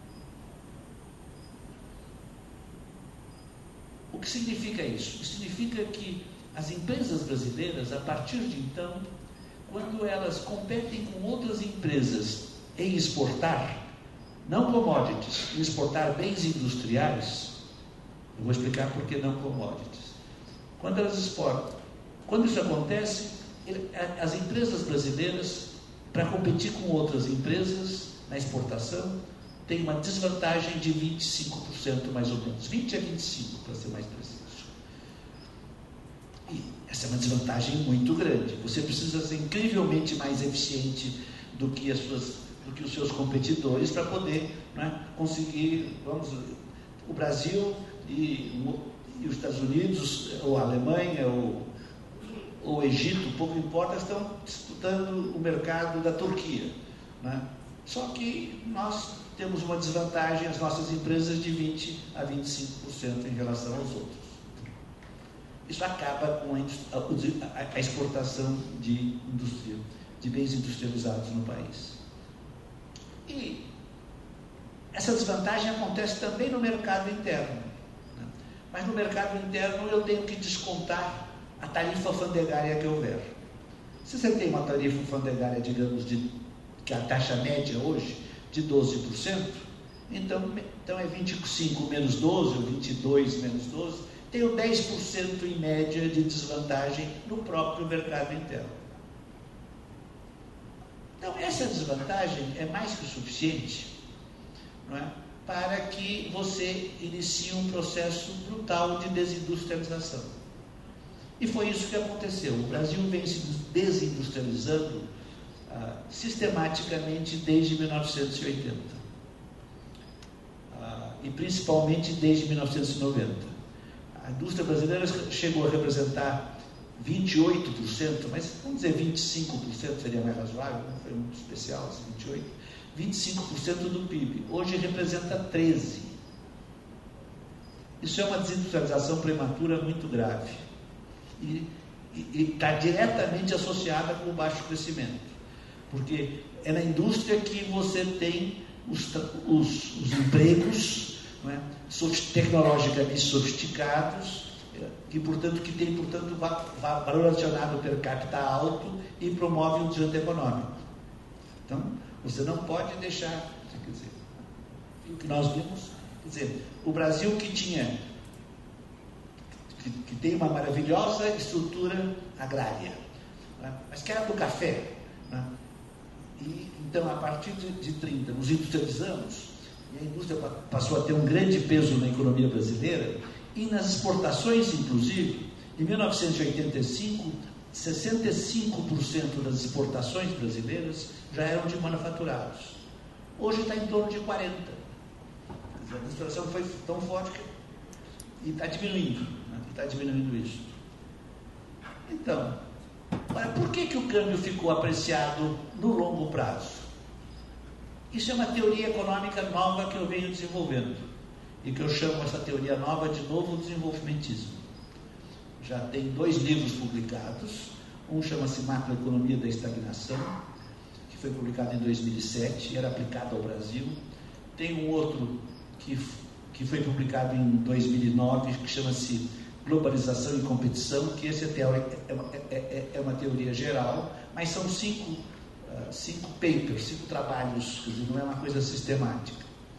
O que significa isso? Isso significa que as empresas brasileiras, a partir de então, quando elas competem com outras empresas em exportar, não commodities, em exportar bens industriais, eu vou explicar por que não commodities. Quando elas exportam, quando isso acontece, as empresas brasileiras, para competir com outras empresas na exportação, tem uma desvantagem de vinte e cinco por cento mais ou menos, vinte a vinte e cinco por cento para ser mais preciso. E essa é uma desvantagem muito grande. Você precisa ser incrivelmente mais eficiente do que, as suas, do que os seus competidores para poder, né, conseguir, vamos, o Brasil e, e os Estados Unidos, ou a Alemanha, ou, ou o Egito, pouco importa, estão disputando o mercado da Turquia. Né? Só que nós temos uma desvantagem, as nossas empresas, de vinte a vinte e cinco por cento em relação aos outros. Isso acaba com a, a, a exportação de, indústria, de bens industrializados no país. E essa desvantagem acontece também no mercado interno. Né? Mas no mercado interno eu tenho que descontar a tarifa alfandegária que houver. Se você tem uma tarifa alfandegária, digamos, de, que a taxa média hoje, de doze por cento, então, então é vinte e cinco menos doze, ou vinte e dois menos doze, tenho dez por cento em média de desvantagem no próprio mercado interno. Então, essa desvantagem é mais que o suficiente, não é, para que você inicie um processo brutal de desindustrialização. E foi isso que aconteceu. O Brasil vem se desindustrializando ah, sistematicamente desde mil novecentos e oitenta. Ah, e principalmente desde mil novecentos e noventa. A indústria brasileira chegou a representar vinte e oito por cento, mas vamos dizer vinte e cinco por cento seria mais razoável, não foi muito especial esse vinte e oito por cento. vinte e cinco por cento do P I B. Hoje representa treze por cento. Isso é uma desindustrialização prematura muito grave. E está diretamente associada com o baixo crescimento. Porque é na indústria que você tem os, os, os empregos, não é, tecnologicamente sofisticados, que, portanto, que tem, portanto, valor adicionado per capita alto e promove o desenvolvimento econômico. Então, você não pode deixar, quer dizer, o que nós vimos, quer dizer, o Brasil que tinha, que, que tem uma maravilhosa estrutura agrária, né, mas que era do café, né, e então, a partir de, de trinta, nos industrializamos, e a indústria passou a ter um grande peso na economia brasileira, e nas exportações, inclusive, em mil novecentos e oitenta e cinco, sessenta e cinco por cento das exportações brasileiras já eram de manufaturados. Hoje está em torno de quarenta por cento. A situação foi tão forte que e está diminuindo, né? Está diminuindo isso. Então, olha, por que, que o câmbio ficou apreciado no longo prazo? Isso é uma teoria econômica nova que eu venho desenvolvendo e que eu chamo essa teoria nova de novo desenvolvimentismo. Já tem dois livros publicados, um chama-se Macroeconomia da Estagnação, que foi publicado em dois mil e sete e era aplicado ao Brasil. Tem um outro que, que foi publicado em dois mil e nove, que chama-se Globalização e Competição, que esse é, teórico, é, é, é, é uma teoria geral, mas são cinco, uh, cinco papers, cinco trabalhos, quer dizer, não é uma coisa sistemática.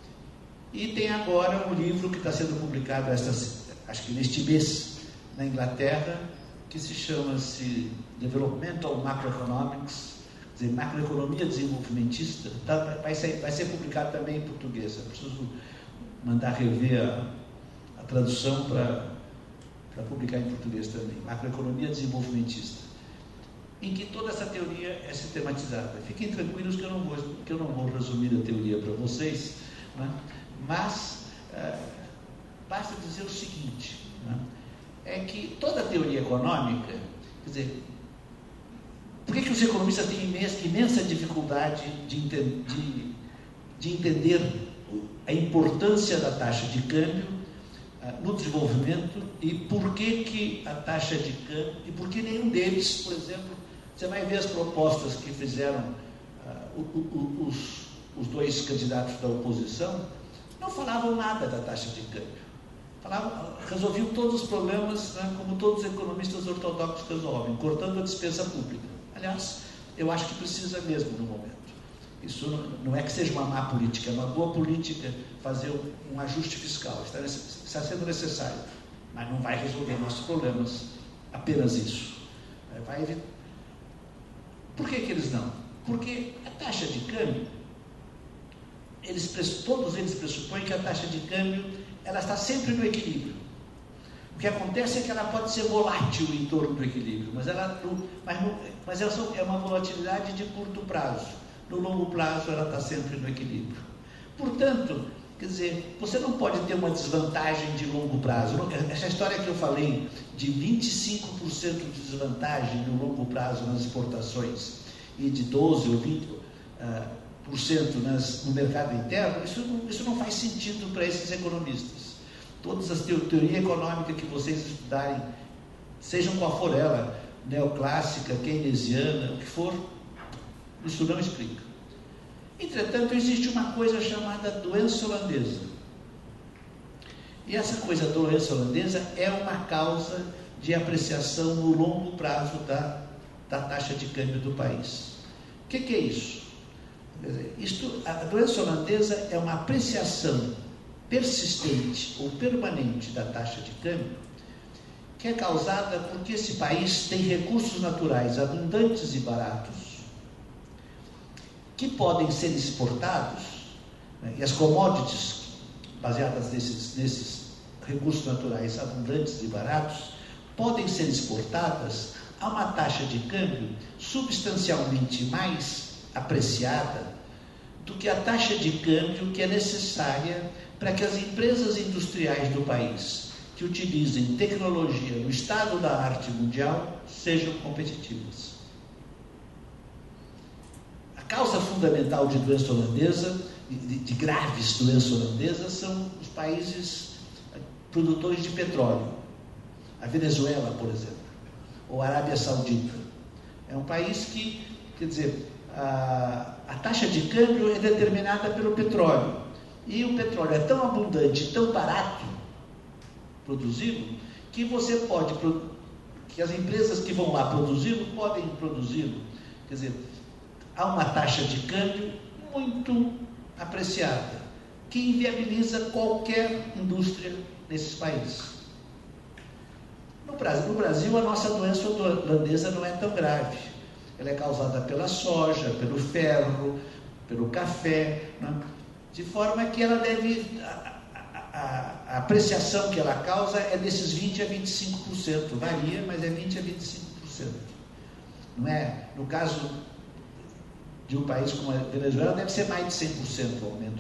E tem agora um livro que está sendo publicado, esta, acho que neste mês, na Inglaterra, que se chama-se Developmental Macroeconomics, quer dizer, macroeconomia desenvolvimentista, tá, vai, ser, vai ser publicado também em português. Eu preciso mandar rever a, a tradução para publicar em português também. Macroeconomia desenvolvimentista, em que toda essa teoria é sistematizada. Fiquem tranquilos que eu não vou, que eu não vou resumir a teoria para vocês, né? Mas uh, basta dizer o seguinte, né? É que toda a teoria econômica, quer dizer, por que, que os economistas têm imensa, imensa dificuldade de, de, de entender a importância da taxa de câmbio uh, no desenvolvimento e por que, que a taxa de câmbio, e por que nenhum deles, por exemplo, você vai ver as propostas que fizeram uh, o, o, os, os dois candidatos da oposição, não falavam nada da taxa de câmbio. Falavam, resolviam todos os problemas, né, como todos os economistas ortodoxos resolvem, cortando a despesa pública. Aliás, eu acho que precisa mesmo no momento. Isso não, não é que seja uma má política, é uma boa política fazer um, um ajuste fiscal. Está, está sendo necessário, mas não vai resolver nossos problemas, apenas isso. Vai, por que que eles não? Porque a taxa de câmbio, eles, todos eles pressupõem que a taxa de câmbio ela está sempre no equilíbrio. O que acontece é que ela pode ser volátil em torno do equilíbrio, mas ela, mas, mas ela é uma volatilidade de curto prazo. No longo prazo ela está sempre no equilíbrio. Portanto, quer dizer, você não pode ter uma desvantagem de longo prazo. Essa história que eu falei de vinte e cinco por cento de desvantagem no longo prazo nas exportações e de doze ou vinte por cento nas, no mercado interno, isso não, isso não faz sentido para esses economistas. Todas as teorias teoria econômica que vocês estudarem, sejam qual for ela, neoclássica, keynesiana, o que for, isso não explica. Entretanto, existe uma coisa chamada doença holandesa. E essa coisa doença holandesa é uma causa de apreciação no longo prazo da da taxa de câmbio do país. O que, que é isso? Isto, a doença holandesa é uma apreciação persistente ou permanente da taxa de câmbio, que é causada porque esse país tem recursos naturais abundantes e baratos, que podem ser exportados, né, e as commodities baseadas nesses, nesses recursos naturais abundantes e baratos podem ser exportadas a uma taxa de câmbio substancialmente mais apreciada do que a taxa de câmbio que é necessária para que as empresas industriais do país que utilizem tecnologia no estado da arte mundial sejam competitivas. A causa fundamental de doença holandesa, de, de graves doenças holandesas, são os países produtores de petróleo. A Venezuela, por exemplo, ou a Arábia Saudita. É um país que, quer dizer, a, a taxa de câmbio é determinada pelo petróleo. E o petróleo é tão abundante, tão barato produzido, que você pode, que as empresas que vão lá produzi-lo, podem produzi-lo. Quer dizer, há uma taxa de câmbio muito apreciada, que inviabiliza qualquer indústria nesses países. No Brasil, no Brasil, a nossa doença holandesa não é tão grave. Ela é causada pela soja, pelo ferro, pelo café, né? De forma que ela deve... A, a, a apreciação que ela causa é desses vinte a vinte e cinco por cento. Varia, mas é vinte a vinte e cinco por cento. Não é? No caso de um país como a Venezuela, deve ser mais de cem por cento o aumento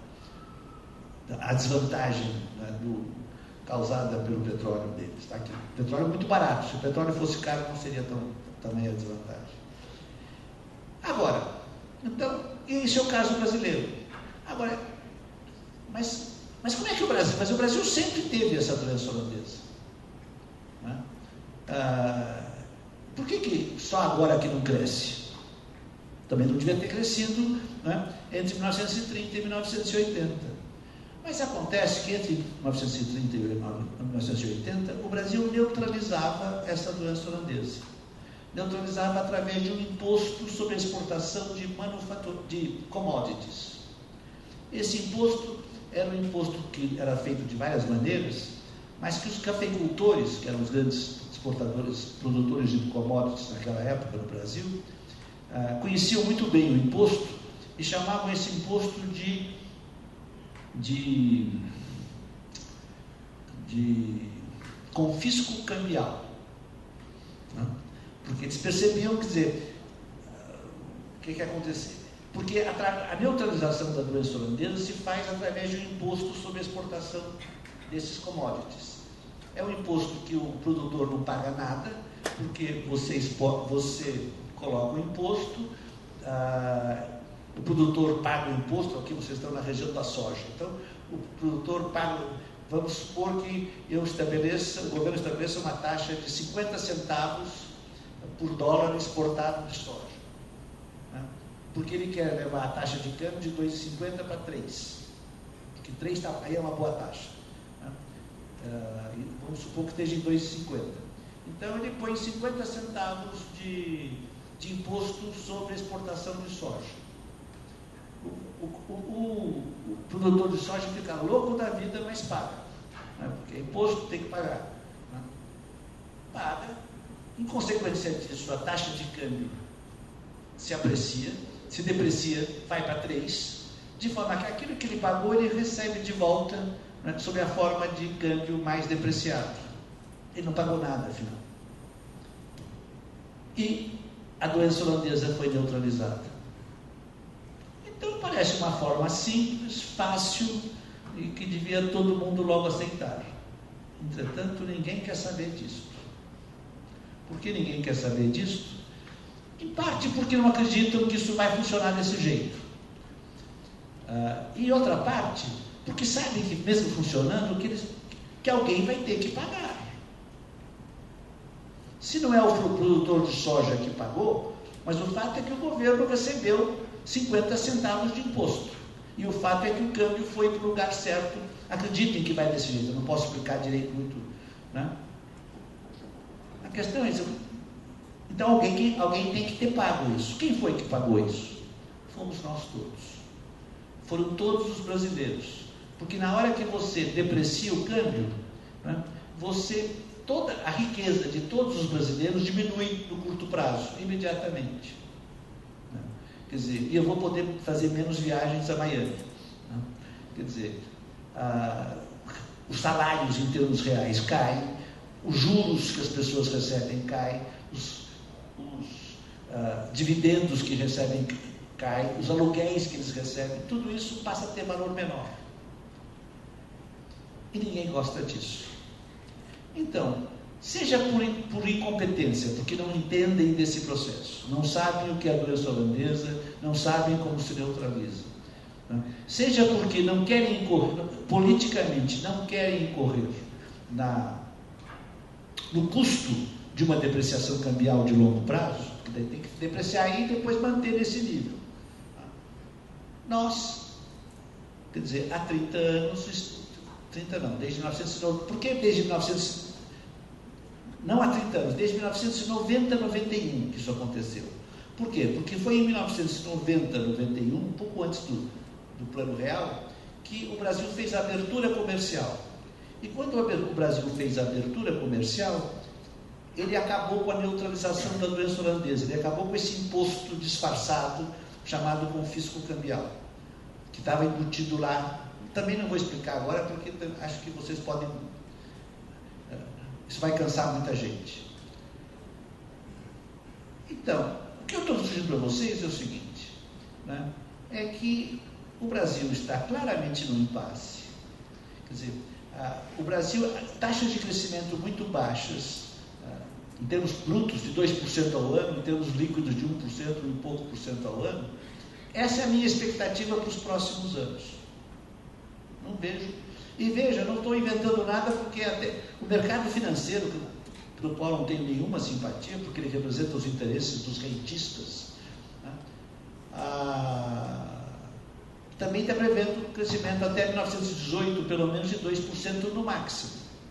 da, da a desvantagem, né, do, causada pelo petróleo deles. Tá aqui. O petróleo é muito barato. Se o petróleo fosse caro, não seria tão, também a desvantagem. Agora, então, esse é o caso brasileiro. Agora, mas, mas como é que o Brasil... Mas o Brasil sempre teve essa doença holandesa. Né? Ah, por que, que só agora que não cresce? Também não devia ter crescido, né, entre mil novecentos e trinta e mil novecentos e oitenta. Mas acontece que entre mil novecentos e trinta e mil novecentos e oitenta, o Brasil neutralizava essa doença holandesa. Neutralizava através de um imposto sobre a exportação de, manufatur... de commodities. Esse imposto era um imposto que era feito de várias maneiras, mas que os cafeicultores, que eram os grandes exportadores, produtores de commodities naquela época no Brasil, uh, conheciam muito bem o imposto e chamavam esse imposto de, de, de confisco cambial. Né? Porque eles percebiam, quer dizer, uh, o que, que acontecia? Porque a, a neutralização da doença holandesa se faz através de um imposto sobre a exportação desses commodities. É um imposto que o produtor não paga nada, porque você, expo, você coloca o imposto, ah, o produtor paga o imposto. Aqui vocês estão na região da soja. Então, o produtor paga, vamos supor que eu estabeleça, o governo estabeleça uma taxa de cinquenta centavos por dólar exportado de soja. Né? Porque ele quer levar a taxa de câmbio de dois reais e cinquenta para três. Porque três tá, aí é uma boa taxa. Né? Uh, vamos supor que esteja em dois reais e cinquenta. Então ele põe cinquenta centavos de, de imposto sobre a exportação de soja. O, o, o, o produtor de soja fica louco da vida, mas paga. Né? Porque imposto tem que pagar. Né? Paga. Em consequência disso, a taxa de câmbio se aprecia, se deprecia, vai para três, de forma que aquilo que ele pagou, ele recebe de volta, né, sob a forma de câmbio mais depreciado. Ele não pagou nada, afinal. E a doença holandesa foi neutralizada. Então, parece uma forma simples, fácil, e que devia todo mundo logo aceitar. Entretanto, ninguém quer saber disso. Por que ninguém quer saber disso? Em parte porque não acreditam que isso vai funcionar desse jeito. Uh, e outra parte, porque sabem que mesmo funcionando, que, eles, que alguém vai ter que pagar. Se não é o produtor de soja que pagou, mas o fato é que o governo recebeu cinquenta centavos de imposto. E o fato é que o câmbio foi para o lugar certo. Acreditem que vai desse jeito, eu não posso explicar direito muito, né? A questão é isso. Então alguém, que, alguém tem que ter pago isso. Quem foi que pagou isso? Fomos nós todos. Foram todos os brasileiros. Porque na hora que você deprecia o câmbio, né, você, toda a riqueza de todos os brasileiros diminui no curto prazo, imediatamente. Né? Quer dizer, e eu vou poder fazer menos viagens a Miami. Né? Quer dizer, ah, os salários em termos reais caem, os juros que as pessoas recebem caem, os, os ah, dividendos que recebem caem, os aluguéis que eles recebem, tudo isso passa a ter valor menor. E ninguém gosta disso. Então, seja por, por incompetência, porque não entendem desse processo, não sabem o que é a doença holandesa, não sabem como se neutraliza. Né? Seja porque não querem incorrer, politicamente não querem incorrer na, no custo de uma depreciação cambial de longo prazo, porque daí tem que depreciar aí e depois manter nesse nível. Nós, quer dizer, há trinta anos, trinta não, desde mil novecentos e noventa, por que desde mil e novecentos, não há trinta anos, desde mil novecentos e noventa, noventa e um que isso aconteceu. Por quê? Porque foi em mil novecentos e noventa, noventa e um, um pouco antes do, do Plano Real, que o Brasil fez a abertura comercial. E quando o Brasil fez a abertura comercial, ele acabou com a neutralização da doença holandesa, ele acabou com esse imposto disfarçado, chamado confisco cambial, que estava embutido lá. Também não vou explicar agora, porque acho que vocês podem... Isso vai cansar muita gente. Então, o que eu estou sugerindo para vocês é o seguinte, né? É que o Brasil está claramente no impasse. Quer dizer, a, o Brasil, taxas de crescimento muito baixas, a, em termos brutos de dois por cento ao ano, em termos líquidos de um por cento, um e pouco por cento ao ano. Essa é a minha expectativa para os próximos anos. Não vejo. E veja, não estou inventando nada, porque até o mercado financeiro, pelo qual não tenho nenhuma simpatia, porque ele representa os interesses dos rentistas, né? ah, também está prevendo crescimento até mil novecentos e dezoito, pelo menos de dois por cento no máximo.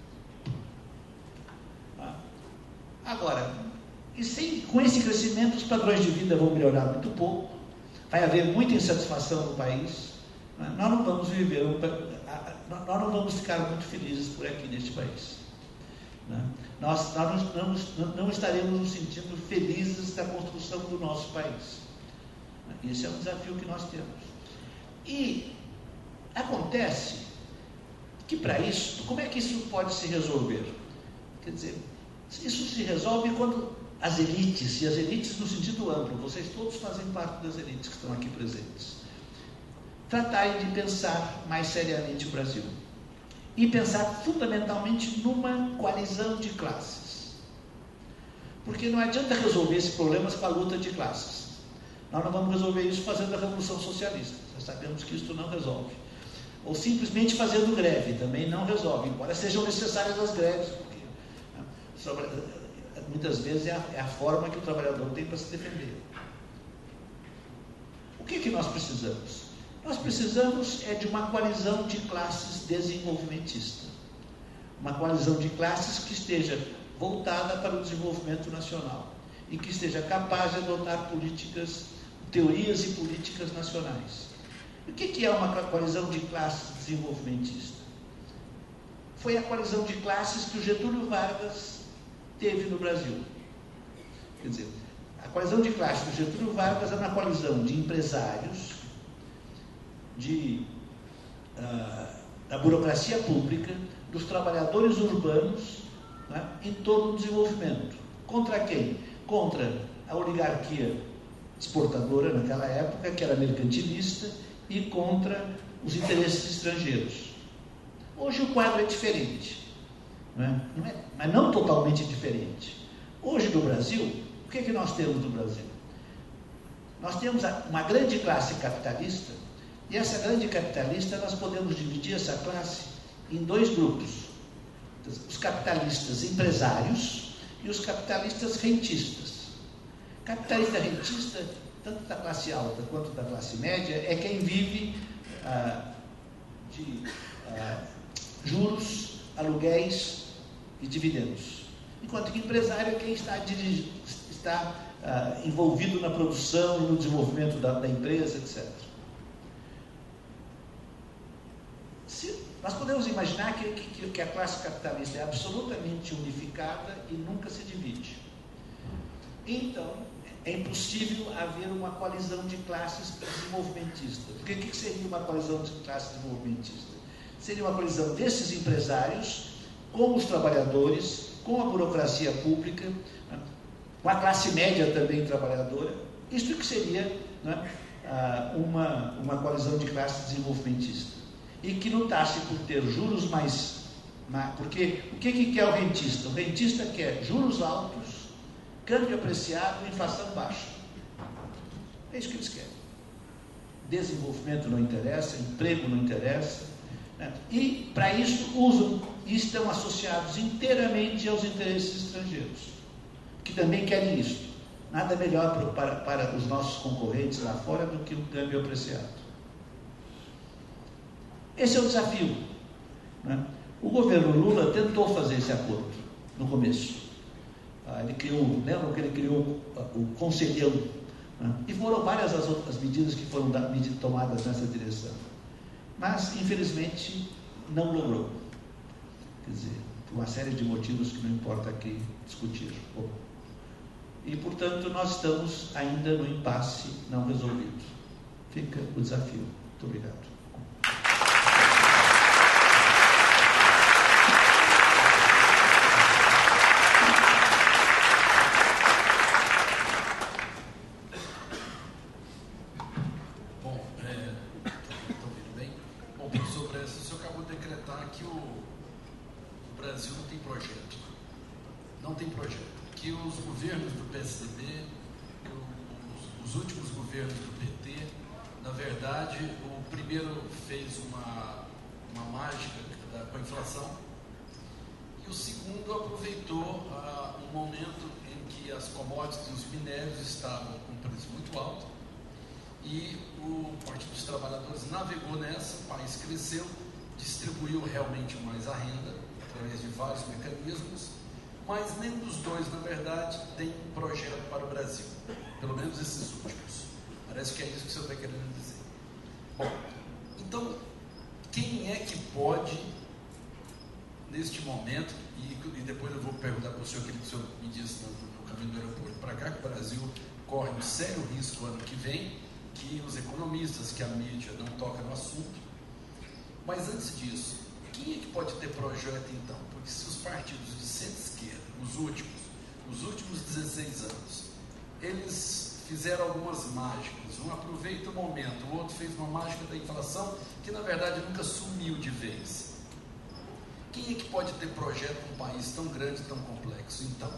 Ah, agora, e sem, com esse crescimento, os padrões de vida vão melhorar muito pouco, vai haver muita insatisfação no país, né? Nós não vamos viver, nós não vamos ficar muito felizes por aqui neste país. Né? Nós, nós não, não, não estaremos nos sentindo felizes da construção do nosso país. Esse é um desafio que nós temos. E acontece que para isso, como é que isso pode se resolver? Quer dizer, isso se resolve quando as elites, e as elites no sentido amplo, vocês todos fazem parte das elites que estão aqui presentes, tratarem de pensar mais seriamente o Brasil. E pensar fundamentalmente numa coalizão de classes. Porque não adianta resolver esses problemas com a luta de classes. Nós não vamos resolver isso fazendo a Revolução Socialista. Já sabemos que isso não resolve. Ou simplesmente fazendo greve, também não resolve, embora sejam necessárias as greves, porque né, sobre, muitas vezes é a, é a forma que o trabalhador tem para se defender. O que, que nós precisamos? Nós precisamos é de uma coalizão de classes desenvolvimentista. Uma coalizão de classes que esteja voltada para o desenvolvimento nacional e que esteja capaz de adotar políticas, teorias e políticas nacionais. O que, que é uma coalizão de classes desenvolvimentista? Foi a coalizão de classes que o Getúlio Vargas teve no Brasil. Quer dizer, a coalizão de classes do Getúlio Vargas é uma coalizão de empresários, de, uh, da burocracia pública, dos trabalhadores urbanos, né, em torno do desenvolvimento. Contra quem? Contra a oligarquia exportadora naquela época, que era mercantilista, e contra os interesses estrangeiros. Hoje o quadro é diferente, né? Não é, mas não totalmente diferente. Hoje no Brasil, o que é que nós temos no Brasil? Nós temos uma grande classe capitalista. E essa grande capitalista, nós podemos dividir essa classe em dois grupos. Os capitalistas empresários e os capitalistas rentistas. Capitalista rentista, tanto da classe alta quanto da classe média, é quem vive ah, de ah, juros, aluguéis e dividendos. enquanto que empresário é quem está, dirigi, está uh, envolvido na produção e no desenvolvimento da, da empresa, etcétera. Se, nós podemos imaginar que, que, que a classe capitalista é absolutamente unificada e nunca se divide. Então, é impossível haver uma coalizão de classes desenvolvimentistas. Porque o que seria uma coalizão de classes desenvolvimentistas? Seria uma coalizão desses empresários com os trabalhadores, com a burocracia pública, né, com a classe média também trabalhadora. Isto que seria, né, uma, uma coalizão de classes desenvolvimentista. E que lutasse por ter juros mais... mais porque o que, que quer o rentista? O rentista quer juros altos, câmbio apreciado e inflação baixa. É isso que eles querem. Desenvolvimento não interessa, emprego não interessa, né? E para isso usam e estão associados inteiramente aos interesses estrangeiros, que também querem isso. Nada melhor para, para os nossos concorrentes lá fora do que o câmbio apreciado. Esse é o desafio, né? O governo Lula tentou fazer esse acordo no começo. Ele criou, lembram que ele criou o Conselhão, né? E foram várias as outras medidas que foram tomadas nessa direção. Mas, infelizmente, não logrou. Quer dizer, por uma série de motivos que não importa aqui discutir. E, portanto, nós estamos ainda no impasse não resolvido. Fica o desafio. Muito obrigado. Cresceu, distribuiu realmente mais a renda através de vários mecanismos, mas nenhum dos dois, na verdade, tem um projeto para o Brasil, pelo menos esses últimos. Parece que é isso que o senhor está querendo dizer. Bom, então, quem é que pode, neste momento, e, e depois eu vou perguntar para o senhor, aquilo que o senhor me disse no, no caminho do aeroporto para cá, que o Brasil corre um sério risco ano que vem, que os economistas, que a mídia não toca no assunto. Mas antes disso, quem é que pode ter projeto então? Porque se os partidos de centro-esquerda, os últimos, os últimos dezesseis anos, eles fizeram algumas mágicas, um aproveita o momento, o outro fez uma mágica da inflação, que na verdade nunca sumiu de vez. Quem é que pode ter projeto num país tão grande e tão complexo, então?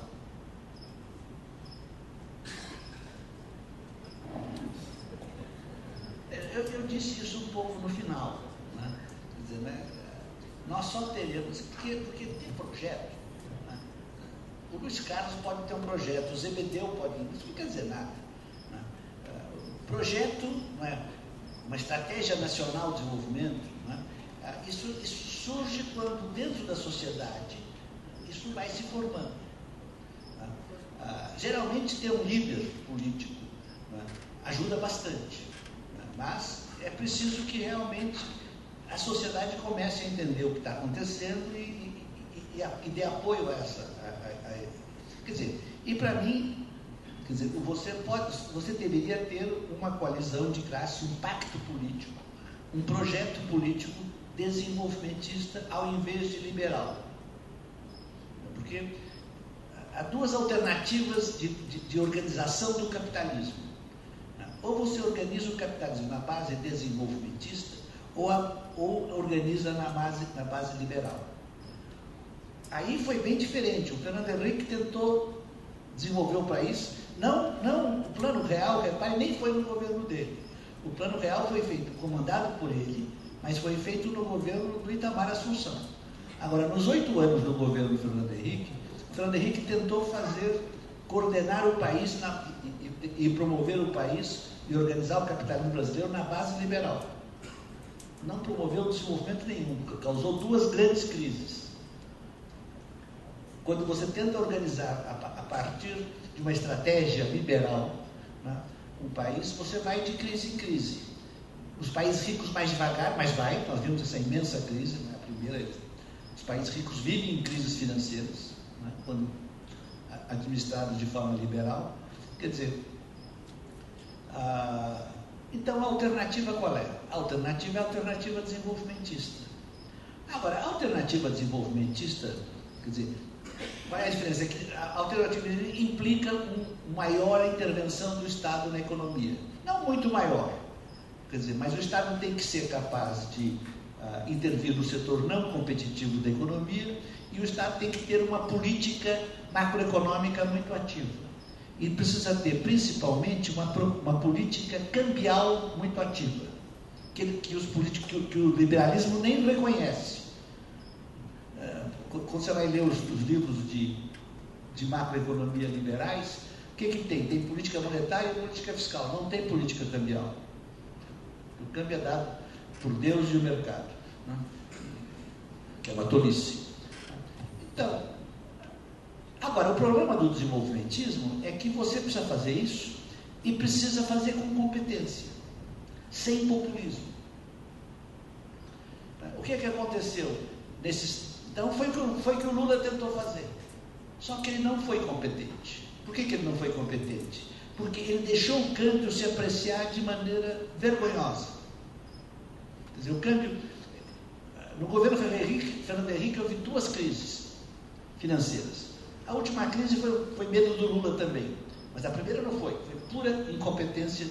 Eu, eu disse isso um pouco no final, né? Quer dizer, né? Nós só teremos, porque, porque tem projeto, né? O Luiz Carlos pode ter um projeto, o Zebedeu pode, isso não quer dizer nada, né? O projeto, né? Uma estratégia nacional de desenvolvimento, né? Isso, isso surge quando dentro da sociedade isso vai se formando, né? Geralmente ter um líder político, né? Ajuda bastante, né? Mas é preciso que realmente a sociedade comece a entender o que está acontecendo e, e, e, e dê apoio a essa. A, a, a, quer dizer, e para mim, quer dizer, você, pode, você deveria ter uma coalizão de classe, um pacto político, um projeto político desenvolvimentista ao invés de liberal. Porque há duas alternativas de, de, de organização do capitalismo. Ou você organiza o capitalismo na base desenvolvimentista, ou, a, ou organiza na base, na base liberal. Aí foi bem diferente. O Fernando Henrique tentou desenvolver o país. Não, não, o Plano Real, repare, nem foi no governo dele. O Plano Real foi feito, comandado por ele, mas foi feito no governo do Itamar Assunção. Agora, nos oito anos do governo do Fernando Henrique, o Fernando Henrique tentou fazer, coordenar o país na, e, e, e promover o país e organizar o capitalismo brasileiro na base liberal. Não promoveu desenvolvimento nenhum, causou duas grandes crises. quando você tenta organizar a, a partir de uma estratégia liberal, né, um país, você vai de crise em crise. Os países ricos mais devagar, mas vai, nós vimos essa imensa crise, né, a primeira, os países ricos vivem em crises financeiras, né, quando administrados de forma liberal. Quer dizer, ah, então a alternativa qual é? A alternativa é a alternativa desenvolvimentista. Agora, a alternativa desenvolvimentista, quer dizer, qual é a diferença? É que a alternativa implica uma maior intervenção do Estado na economia. Não muito maior, quer dizer, mas o Estado tem que ser capaz de uh, intervir no setor não competitivo da economia, e o Estado tem que ter uma política macroeconômica muito ativa. E precisa ter, principalmente, uma, uma política cambial muito ativa, que, que, os políticos, que, que o liberalismo nem reconhece. Uh, quando você vai ler os, os livros de, de macroeconomia liberais, o que, que tem? Tem política monetária e política fiscal, não tem política cambial. O câmbio é dado por Deus e o mercado, né? Que é uma tolice. Então, agora, o problema do desenvolvimentismo é que você precisa fazer isso e precisa fazer com competência, sem populismo. O que é que aconteceu? Nesses... Então, foi o que, foi que o Lula tentou fazer. Só que ele não foi competente. Por que, que ele não foi competente? Porque ele deixou o câmbio se apreciar de maneira vergonhosa. Quer dizer, o câmbio... No governo Fernando Henrique houve duas crises financeiras. A última crise foi, foi medo do Lula também, mas a primeira não foi, foi pura incompetência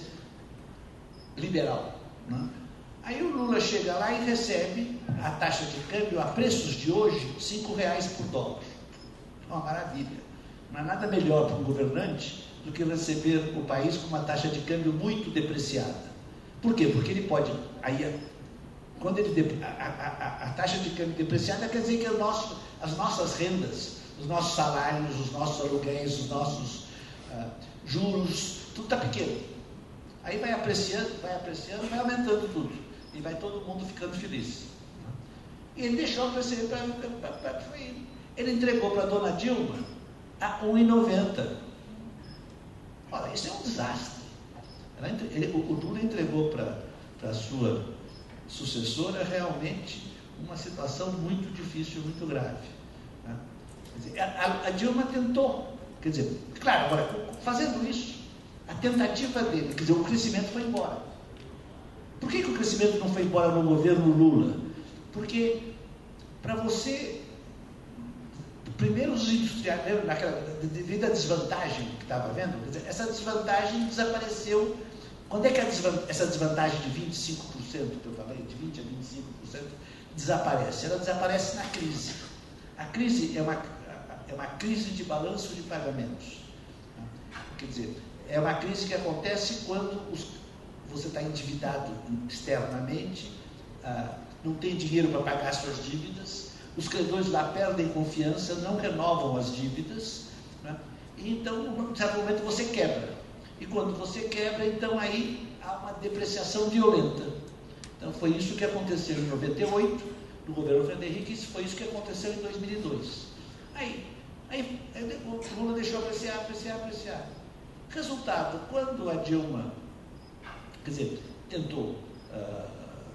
liberal, né? Aí o Lula chega lá e recebe a taxa de câmbio a preços de hoje, cinco reais por dólar. Uma maravilha. Não há nada melhor para um governante do que receber o país com uma taxa de câmbio muito depreciada. Por quê? Porque ele pode... Aí, quando ele, a, a, a taxa de câmbio depreciada quer dizer que o nosso, as nossas rendas, os nossos salários, os nossos aluguéis, os nossos uh, juros, tudo está pequeno. Aí vai apreciando, vai apreciando, vai aumentando tudo. E vai todo mundo ficando feliz. E ele deixou crescer para... Ele entregou para a dona Dilma a um real e noventa centavos. Olha, isso é um desastre. Ela, ele, o, o Lula entregou para a sua sucessora realmente uma situação muito difícil, muito grave. Né? Quer dizer, a, a Dilma tentou, quer dizer, claro, agora, fazendo isso, a tentativa dele, quer dizer, o crescimento foi embora. Por que, que o crescimento não foi embora no governo Lula? Porque, para você, primeiro os industriais, devido à desvantagem que estava havendo, quer dizer, essa desvantagem desapareceu. Quando é que a desvantagem, essa desvantagem de vinte e cinco por cento que eu falei, de vinte a vinte e cinco por cento, desaparece? Ela desaparece na crise. A crise é uma, é uma crise de balanço de pagamentos. Quer dizer, é uma crise que acontece quando os, você está endividado externamente, ah, não tem dinheiro para pagar suas dívidas, os credores lá perdem confiança, não renovam as dívidas, né? E então, em certo momento, você quebra. E quando você quebra, então aí há uma depreciação violenta. Então foi isso que aconteceu em noventa e oito, no governo Fernando Henrique, e foi isso que aconteceu em dois mil e dois. Aí, aí o Lula deixou apreciar, apreciar, apreciar. Resultado, quando a Dilma, quer dizer, tentou, uh,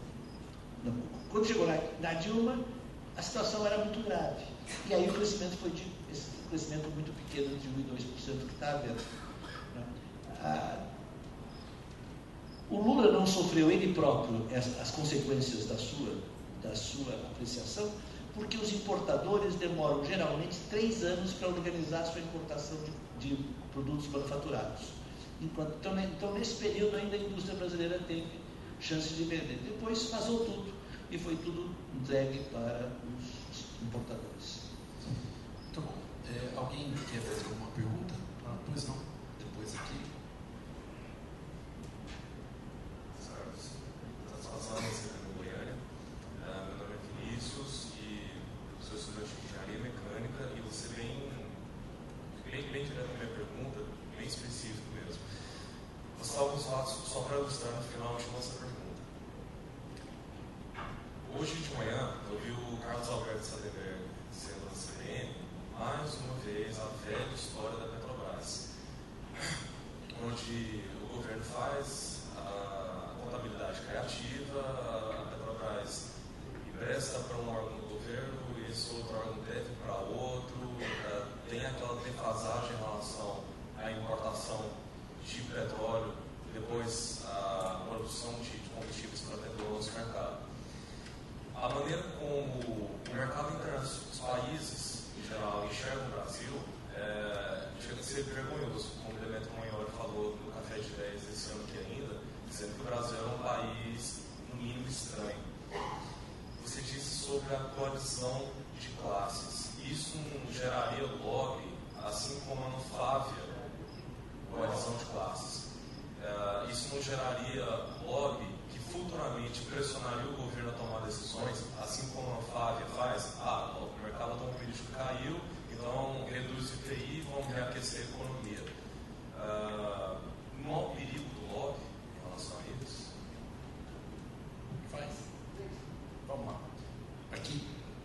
quando chegou na, na Dilma, a situação era muito grave. E aí o crescimento foi de, esse crescimento muito pequeno de um e dois por cento que está havendo. Ah, o Lula não sofreu ele próprio as, as consequências da sua, da sua apreciação, porque os importadores demoram geralmente três anos para organizar a sua importação de, de produtos manufaturados. Enquanto, então, né, então, nesse período ainda a indústria brasileira teve chance de vender. Depois vazou tudo e foi tudo entregue para os importadores. Muito bom. É, alguém quer fazer alguma pergunta? Ah, pois não. Depois aqui. Satisfação recebendo Goiânia. Meu nome é Vinícius e sou estudante de engenharia mecânica, e você bem, bem, bem direto na minha pergunta, bem específico mesmo. Você estava com os fatos, só para ilustrar no final de nossa pergunta. Hoje de manhã eu vi o Carlos Alberto Sadeberg sendo na C B N, mais sobre a coalizão de classes. Isso não geraria lobby, assim como a Anfávia, coalizão de classes. Uh, isso não geraria lobby que futuramente pressionaria o governo a tomar decisões, assim como a Anfávia faz? Ah, o mercado automobilístico caiu, então reduz o I P I e vamos reaquecer a economia. Uh, não há o perigo do lobby em relação a eles? Faz. Vamos lá. Aqui.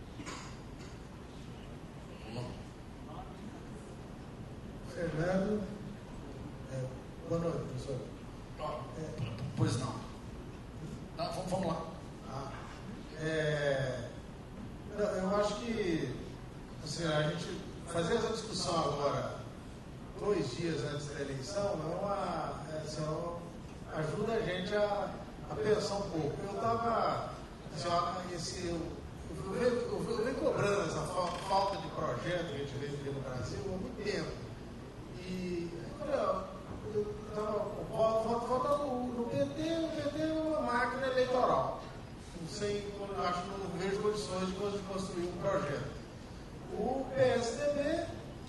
Fernando. É, boa noite, professor. Oh, é, pois não. Ah, vamos, vamos lá. Ah, é, eu acho que assim, a gente fazer essa discussão agora, dois dias antes da eleição, é uma, é, só ajuda a gente a, a pensar um pouco. Eu estava, assim, esse, eu, eu, venho, eu venho cobrando essa falta de projeto que a gente vê aqui no Brasil há muito tempo. E eu estava votando no P T, o P T é uma máquina eleitoral. Não sei, acho que não vejo condições de construir um projeto. O P S D B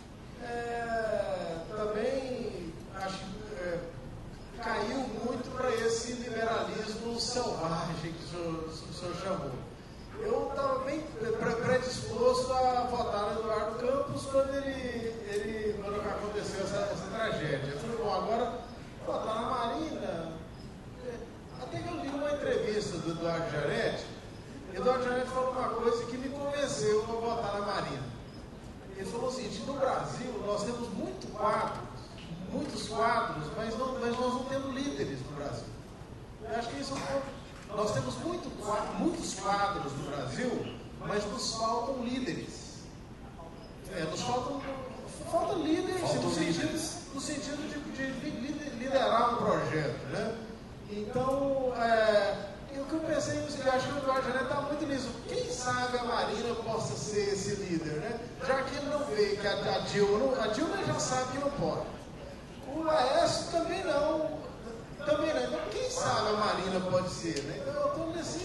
é, também acho, é, caiu muito para esse liberalismo selvagem que o senhor, o senhor chamou. Eu estava bem predisposto a votar no Eduardo Campos quando, ele, ele, quando aconteceu essa, essa tragédia. Eu falei, bom, agora votar na Marina. Até que eu li uma entrevista do Eduardo Janete. Eduardo Janete falou uma coisa que me convenceu a votar na Marina. Ele falou o seguinte: no Brasil nós temos muito quadros, muitos quadros, mas, não, mas nós não temos líderes no Brasil. Eu acho que isso é um ponto. Nós temos muito, muitos quadros no Brasil, mas nos faltam líderes. É, nos faltam, faltam líderes, faltam no, líderes. Sentido, no sentido de, de liderar um projeto. Né? Então, é, o que eu pensei, eu acho que o Eduardo Janete está muito nisso. Quem sabe a Marina possa ser esse líder, né? Já que ele não vê que a, a Dilma, a Dilma já sabe que não pode. O Laércio também não. Também não. Então, quem sabe a Marina pode ser, né? Então, eu estou nesse.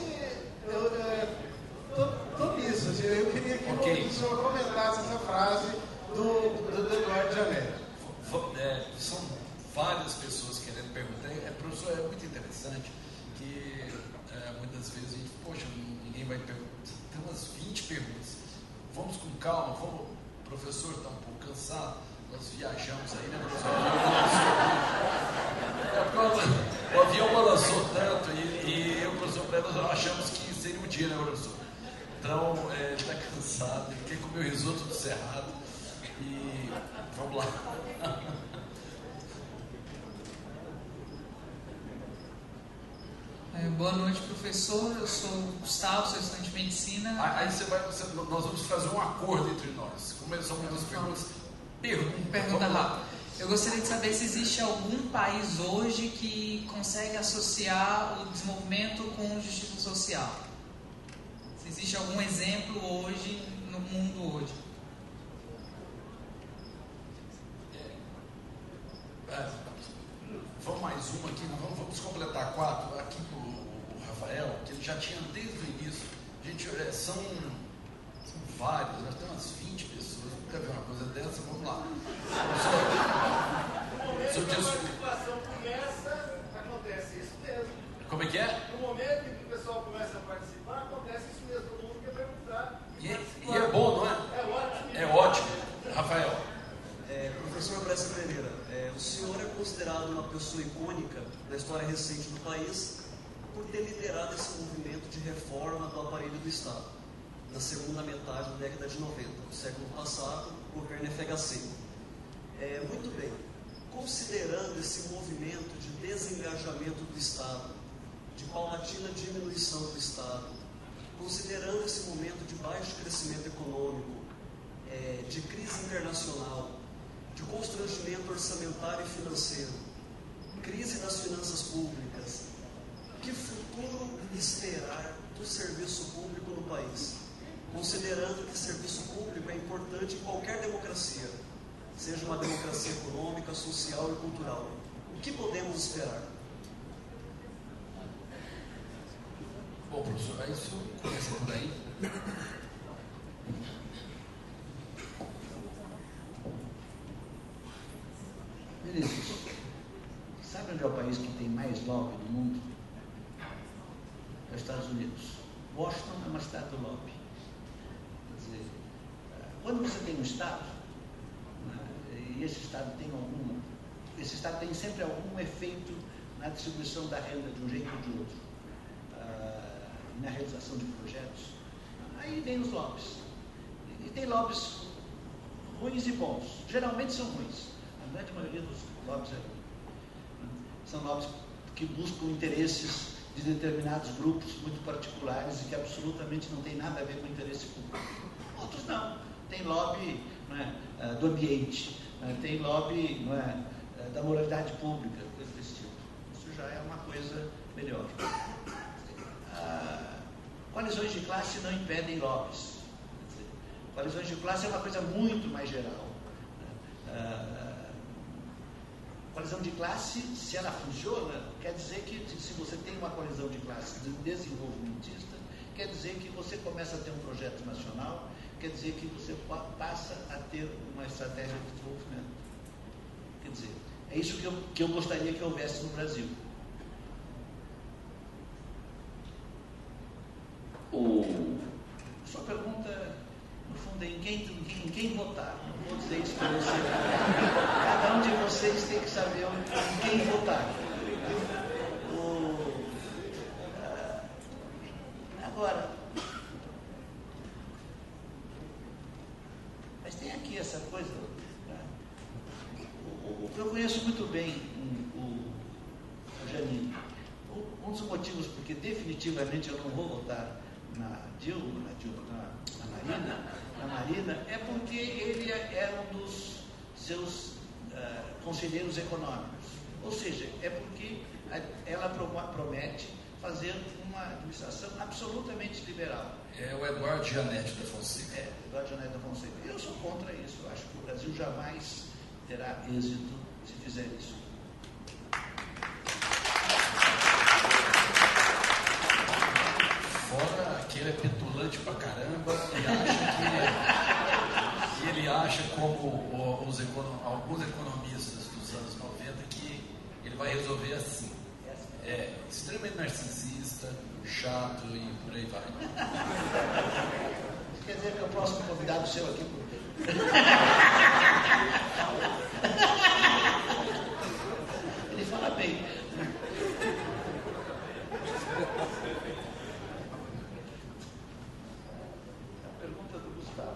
Eu estou nisso. Assim, eu queria que okay. o senhor comentasse essa frase do, do, do Eduardo Janete. É, são várias pessoas querendo perguntar. É, professor, é muito interessante que é, muitas vezes a gente, poxa, ninguém vai perguntar. Tem umas vinte perguntas. Vamos com calma, vamos. O professor está um pouco cansado, nós viajamos aí, né, professor? É, o avião balançou tanto e, e eu, professor, nós achamos que seria um dia, né, professor? Então, é, ele está cansado, ele quer comer o risoto do Cerrado e vamos lá. É, boa noite, professor. Eu sou o Gustavo, sou estudante de medicina. Aí você vai, você, nós vamos fazer um acordo entre nós. Começou com as perguntas. Pergunta, Pergunta rápida. Eu gostaria de saber se existe algum país hoje que consegue associar o desenvolvimento com justiça social. Se existe algum exemplo hoje, no mundo hoje. É, é, vamos mais uma aqui, vamos, vamos completar quatro. Aqui o, o Rafael, que ele já tinha desde o início. Gente, é, são, são vários, nós temos umas vinte pessoas. Nunca vi uma coisa dessa, vamos lá. No momento que a participação começa, acontece isso mesmo. Como é que é? No momento em que o pessoal começa a participar, acontece isso mesmo. Todo mundo quer perguntar. E, e é bom, não é? É ótimo. É ótimo. Rafael. É, professor Brescia Pereira, é, o senhor é considerado uma pessoa icônica na história recente do país por ter liderado esse movimento de reforma do aparelho do Estado, na segunda metade da década de noventa, do século passado, governo F H C. É, muito bem, considerando esse movimento de desengajamento do Estado, de paulatina diminuição do Estado, considerando esse momento de baixo crescimento econômico, é, de crise internacional, de constrangimento orçamentário e financeiro, crise das finanças públicas, que futuro esperar do serviço público no país? Considerando que serviço público é importante em qualquer democracia, seja uma democracia econômica, social e cultural. O que podemos esperar? Bom, professor, isso começa por aí. Vinícius, sabe onde é o país que tem mais lobby do mundo? É os Estados Unidos. Washington é uma cidade do lobby. Quer dizer, quando você tem um Estado, e esse Estado tem alguma, esse Estado tem sempre algum efeito na distribuição da renda de um jeito ou de outro, na realização de projetos, aí vem os lobbies. E tem lobbies ruins e bons. Geralmente são ruins. A grande maioria dos lobbies é ruim. São lobbies que buscam interesses de determinados grupos muito particulares e que absolutamente não tem nada a ver com o interesse público. Outros não. Tem lobby, não é, do ambiente, não é, tem lobby, não é, da moralidade pública, coisa desse tipo. Isso já é uma coisa melhor. Ah, coalizões de classe não impedem lobbies. Quer dizer, coalizões de classe é uma coisa muito mais geral. Ah, coalizão de classe, se ela funciona, quer dizer que se você tem uma coalizão de classe desenvolvimentista, quer dizer que você começa a ter um projeto nacional, quer dizer que você passa a ter uma estratégia de desenvolvimento. Quer dizer, é isso que eu, que eu gostaria que houvesse no Brasil. O... Sua pergunta, no fundo, é em quem, em quem, em quem votar. Não vou dizer isso para você. Cada um de vocês tem que saber em quem votar. O... Agora, mas tem aqui essa coisa. O, o, eu conheço muito bem o, o, o Janine. Um dos motivos porque definitivamente eu não vou votar na Dilma, na, Dilma na, na, Marina, na Marina, é porque ele é um dos seus uh, conselheiros econômicos. Ou seja, é porque a, ela promete fazer uma administração absolutamente liberal. É o Eduardo Janete da Fonseca. É, Eduardo Janete da Fonseca. Eu sou contra isso. Eu acho que o Brasil jamais terá êxito se fizer isso. Fora que ele é petulante pra caramba e acha que, que ele acha, como os econom, alguns economistas dos anos noventa, que ele vai resolver assim. É extremamente narcisista, chato e por aí vai. Quer dizer que é o próximo convidado seu aqui. Ele fala bem. A pergunta do Gustavo.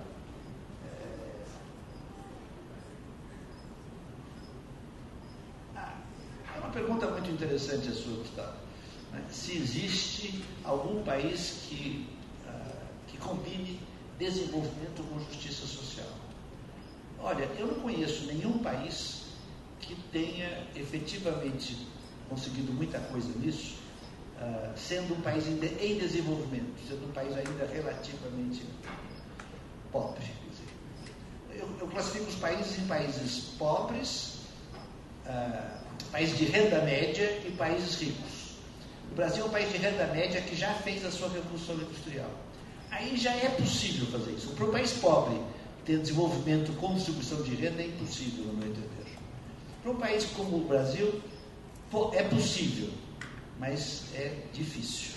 É, ah, é uma pergunta muito interessante a sua, Gustavo. Se existe algum país que, uh, que combine desenvolvimento com justiça social. Olha, eu não conheço nenhum país que tenha efetivamente conseguido muita coisa nisso, uh, sendo um país em, de, em desenvolvimento, sendo um país ainda relativamente pobre. Quer dizer, eu, eu classifico os países em países pobres, uh, países de renda média e países ricos. O Brasil é um país de renda média que já fez a sua revolução industrial. Aí já é possível fazer isso. Para um país pobre ter desenvolvimento com distribuição de renda é impossível, no meu entender. Para um país como o Brasil, é possível, mas é difícil.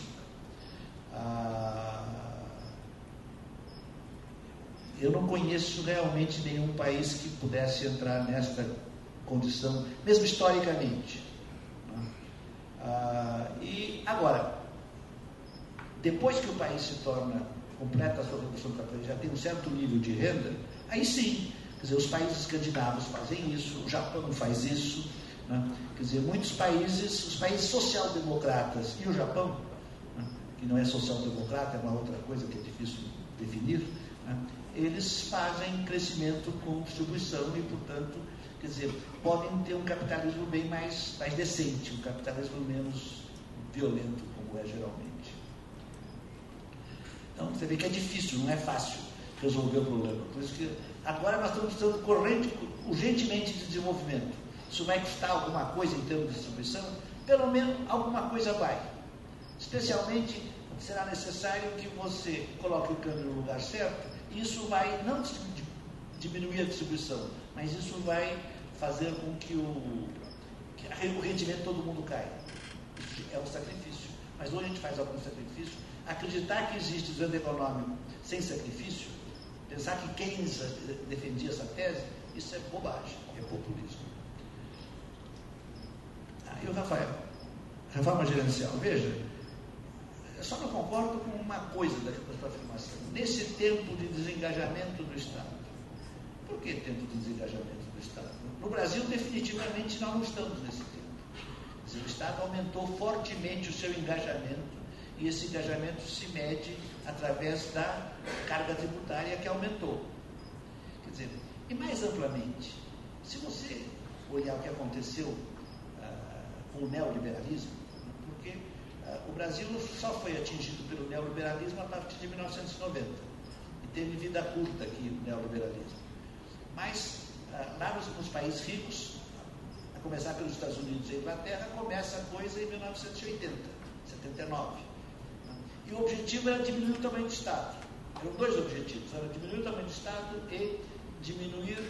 Ah, eu não conheço realmente nenhum país que pudesse entrar nesta condição, mesmo historicamente. Ah, e agora, depois que o país se torna, completa a sua revolução capitalista, já tem um certo nível de renda, aí sim, quer dizer, os países escandinavos fazem isso, o Japão faz isso, né? Quer dizer, muitos países, os países social-democratas e o Japão, né, que não é social-democrata, é uma outra coisa que é difícil definir, né, eles fazem crescimento com distribuição e, portanto, quer dizer, podem ter um capitalismo bem mais, mais decente, um capitalismo menos violento, como é geralmente. Então, você vê que é difícil, não é fácil resolver o problema. Por isso que agora nós estamos precisando corrente, urgentemente de desenvolvimento. Isso vai custar alguma coisa em termos de distribuição? Pelo menos alguma coisa vai. Especialmente será necessário que você coloque o câmbio no lugar certo, e isso vai não diminuir a distribuição, mas isso vai fazer com que o, que o rendimento de todo mundo caia. Isso é um sacrifício. Mas hoje a gente faz algum sacrifício. Acreditar que existe desvio econômico sem sacrifício, pensar que Keynes defendia essa tese, isso é bobagem, é populismo. Ah, e o Rafael? Reforma gerencial. Veja, eu só não concordo com uma coisa da sua afirmação. Nesse tempo de desengajamento do Estado. Por que tempo de desengajamento do Estado? No Brasil, definitivamente, nós não estamos nesse tempo. Quer dizer, o Estado aumentou fortemente o seu engajamento, e esse engajamento se mede através da carga tributária que aumentou. Quer dizer, e mais amplamente, se você olhar o que aconteceu ah, com o neoliberalismo, porque ah, o Brasil só foi atingido pelo neoliberalismo a partir de mil novecentos e noventa, e teve vida curta aqui o neoliberalismo. Mas ah, lá nos, nos países ricos, a começar pelos Estados Unidos e Inglaterra, começa a coisa em mil novecentos e oitenta, setenta e nove. E o objetivo era diminuir o tamanho do Estado. Eram dois objetivos, era diminuir o tamanho do Estado e diminuir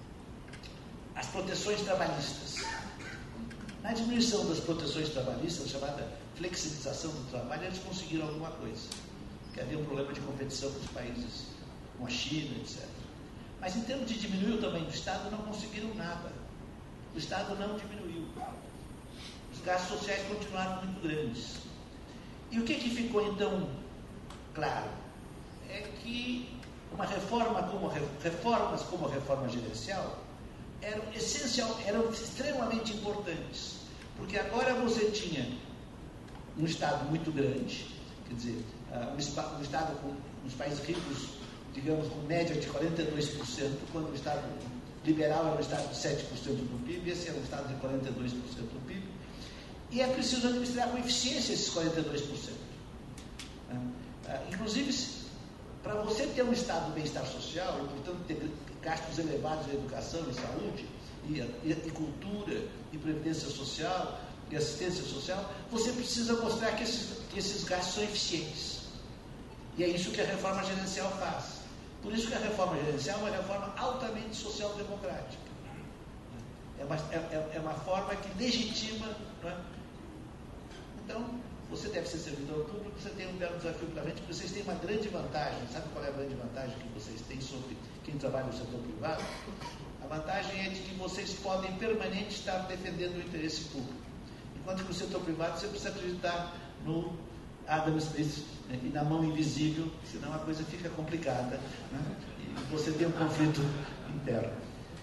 as proteções trabalhistas. Na diminuição das proteções trabalhistas, chamada flexibilização do trabalho, eles conseguiram alguma coisa. Porque havia um problema de competição com os países, com a China, etcétera. Mas em termos de diminuir o tamanho do Estado, não conseguiram nada. O Estado não diminuiu. Os gastos sociais continuaram muito grandes. E o que, que ficou então claro? É que uma reforma como reformas como a reforma gerencial eram essencial, eram extremamente importantes, porque agora você tinha um Estado muito grande, quer dizer, um Estado com os países ricos, digamos, com média de quarenta e dois por cento, quando o Estado liberal era um Estado de sete por cento do P I B, esse era um Estado de quarenta e dois por cento do P I B. E é preciso administrar com eficiência esses quarenta e dois por cento. Inclusive, para você ter um estado de bem-estar social, e portanto ter gastos elevados em educação e saúde, e, e, e cultura, e previdência social, e assistência social, você precisa mostrar que esses, que esses gastos são eficientes. E é isso que a reforma gerencial faz. Por isso que a reforma gerencial é uma reforma altamente social-democrática. É uma, é, é uma forma que legitima, não é? Então, você deve ser servidor público, você tem um belo desafio pela frente, porque vocês têm uma grande vantagem. Sabe qual é a grande vantagem que vocês têm sobre quem trabalha no setor privado? A vantagem é de que vocês podem permanentemente estar defendendo o interesse público. Enquanto que no setor privado você precisa acreditar no Adam Smith, né, e na mão invisível, senão a coisa fica complicada, né, e você tem um conflito interno.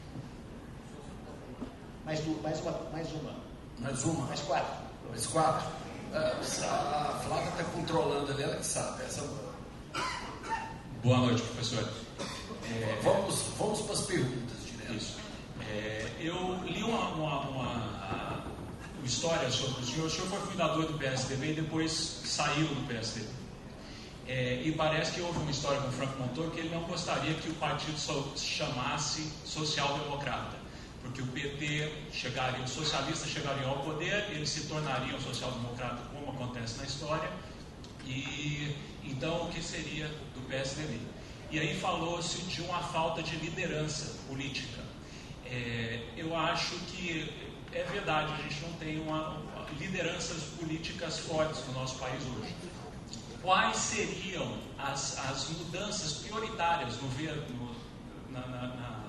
Mais, mais uma. Mais uma. Mais uma. Mais quatro. Mais quatro. A Flávia está controlando ali, ela que sabe. Essa... Boa noite, professor. É, vamos, vamos para as perguntas direto. Isso. É, eu li uma, uma, uma, uma história sobre o senhor. O senhor foi fundador do P S D B e depois saiu do P S D B. É, e parece que houve uma história com o Franco Montoro que ele não gostaria que o partido se chamasse social-democrata. Porque o P T chegaria, os socialistas chegariam ao poder, eles se tornariam social-democratas, como acontece na história, e então o que seria do P S D B? E aí falou-se de uma falta de liderança política. É, eu acho que é verdade, a gente não tem uma, uma, lideranças políticas fortes no nosso país hoje. Quais seriam as, as mudanças prioritárias no, no, na, na, na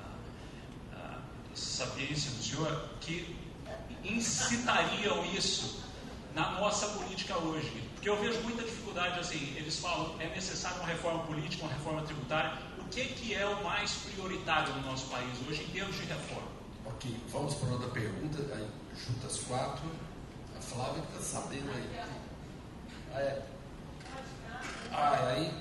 sapiência do senhor, que incitariam isso na nossa política hoje? Porque eu vejo muita dificuldade, assim, eles falam, é necessário uma reforma política, uma reforma tributária. O que, que é o mais prioritário no nosso país hoje em termos de reforma? Ok, vamos para outra pergunta, aí junta as quatro. A Flávia está sabendo aí. Ah, é. Ah, aí.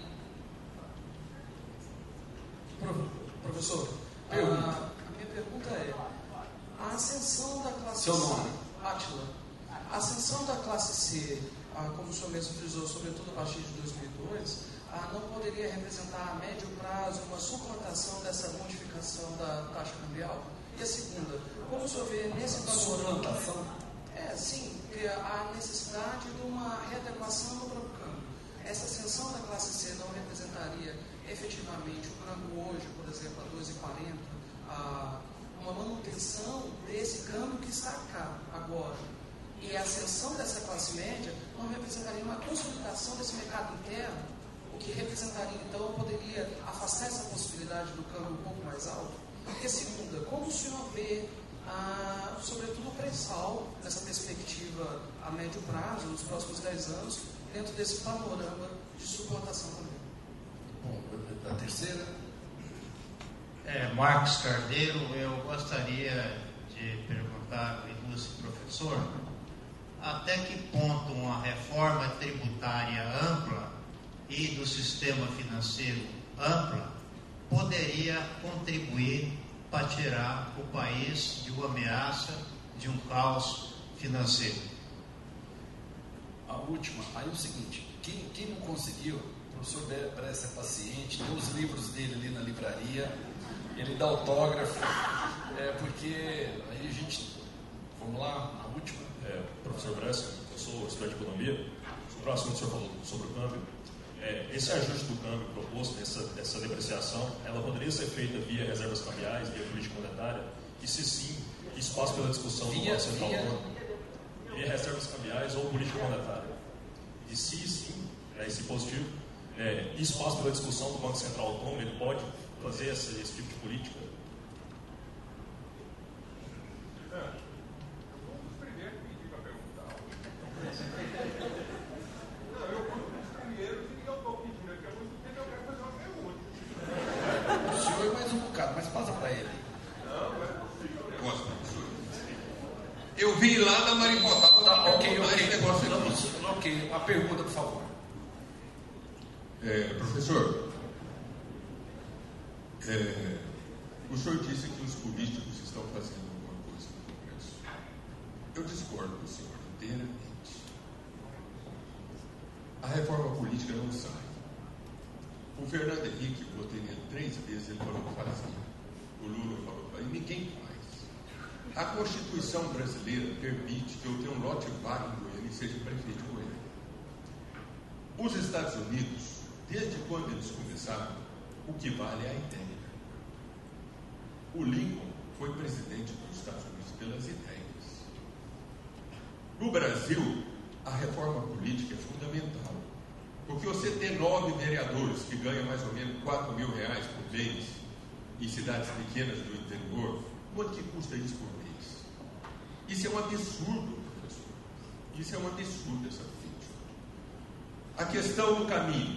Professor, pergunta. A... A pergunta é, a ascensão da classe Seu C... nome? Átila. A ascensão da classe C, ah, como o senhor mesmo frisou, sobretudo a partir de dois mil e dois, ah, não poderia representar a médio prazo uma suplantação dessa modificação da taxa cambial? E a segunda, como o senhor vê nesse panorama... Suplantação? É, sim, porque há necessidade de uma readequação do próprio câmbio. essa ascensão da classe C não representaria efetivamente o câmbio hoje, por exemplo, a dois e quarenta, a, uma manutenção desse câmbio que está cá agora, e a ascensão dessa classe média não representaria uma consolidação desse mercado interno, o que representaria, então, poderia afastar essa possibilidade do câmbio um pouco mais alto? E segunda, como o senhor vê, ah, sobretudo o pré-sal, nessa perspectiva a médio prazo, nos próximos dez anos, dentro desse panorama de suportação também? Bom, a terceira. É, Marcos Cardeiro, eu gostaria de perguntar ao ilustre professor até que ponto uma reforma tributária ampla e do sistema financeiro ampla poderia contribuir para tirar o país de uma ameaça, de um caos financeiro. A última, aí é o seguinte, quem, quem não conseguiu, o professor Bressa é paciente, tem os livros dele ali na livraria, ele dá autógrafo, é, porque aí a gente, vamos lá, a última. É, professor Bressa, eu sou estudante de economia, o próximo que o senhor falou sobre o câmbio, é, esse ajuste do câmbio proposto, essa, essa depreciação, ela poderia ser feita via reservas cambiais, via política monetária, e se sim, espaço pela discussão do Banco Central Autônomo, via reservas cambiais ou política monetária. E se sim, é, esse positivo, é, espaço pela discussão do Banco Central Autônomo, ele pode fazer essa, esse tipo de política? Eu vim lá da Mariposa. Tá, ok, ok. Negócio ok, a pergunta, por favor. É, professor, é, o senhor disse que os políticos estão fazendo alguma coisa no Congresso. Eu discordo do senhor inteiramente. A reforma política não sai. O Fernando Henrique, eu votei nele três vezes, ele falou que fazia. O Lula falou que fazia. E ninguém faz. A Constituição brasileira permite que eu tenha um lote vago em Goiânia e seja prefeito de Goiânia. Os Estados Unidos, desde quando eles começaram, o que vale é a ideia. O Lincoln foi presidente dos Estados Unidos pelas ideias. No Brasil, a reforma política é fundamental. Porque você ter nove vereadores que ganham mais ou menos quatro mil reais por mês em cidades pequenas do interior, quanto que custa isso por mês? Isso é um absurdo, professor. Isso é um absurdo, essa política. A questão do caminho.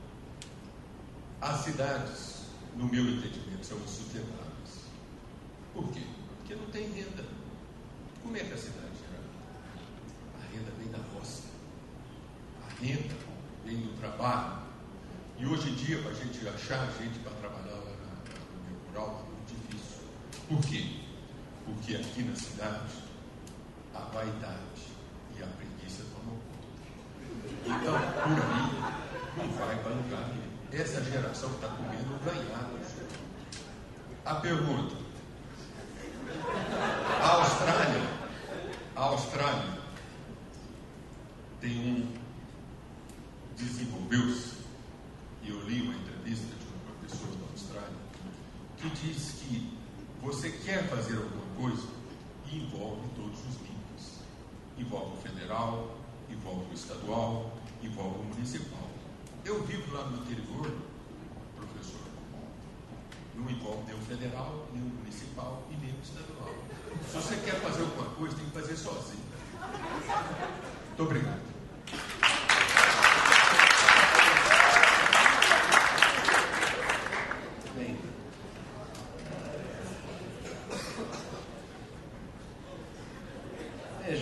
As cidades, no meu entendimento, são insustentáveis. Por quê? Porque não tem renda. Como é que a cidade gera? A renda vem da roça. A renda vem do trabalho. E hoje em dia, para a gente achar gente para trabalhar lá no meio rural, é muito difícil. Por quê? Porque aqui na cidade, a vaidade e a preguiça tomam conta. Então, por aí, não vai para lugar nenhum. Essa geração está comendo ganhado. A pergunta. A Austrália, a Austrália tem um, desenvolveu-se, e eu li uma entrevista de uma professora da Austrália, que diz que você quer fazer alguma coisa e envolve todos os níveis. Envolve o federal, envolve o estadual, envolve o municipal. Eu vivo lá no interior, professor, não envolve nem o federal, nem o municipal e nem o estadual. Se você quer fazer alguma coisa, tem que fazer sozinho. Muito obrigado. Bem, veja,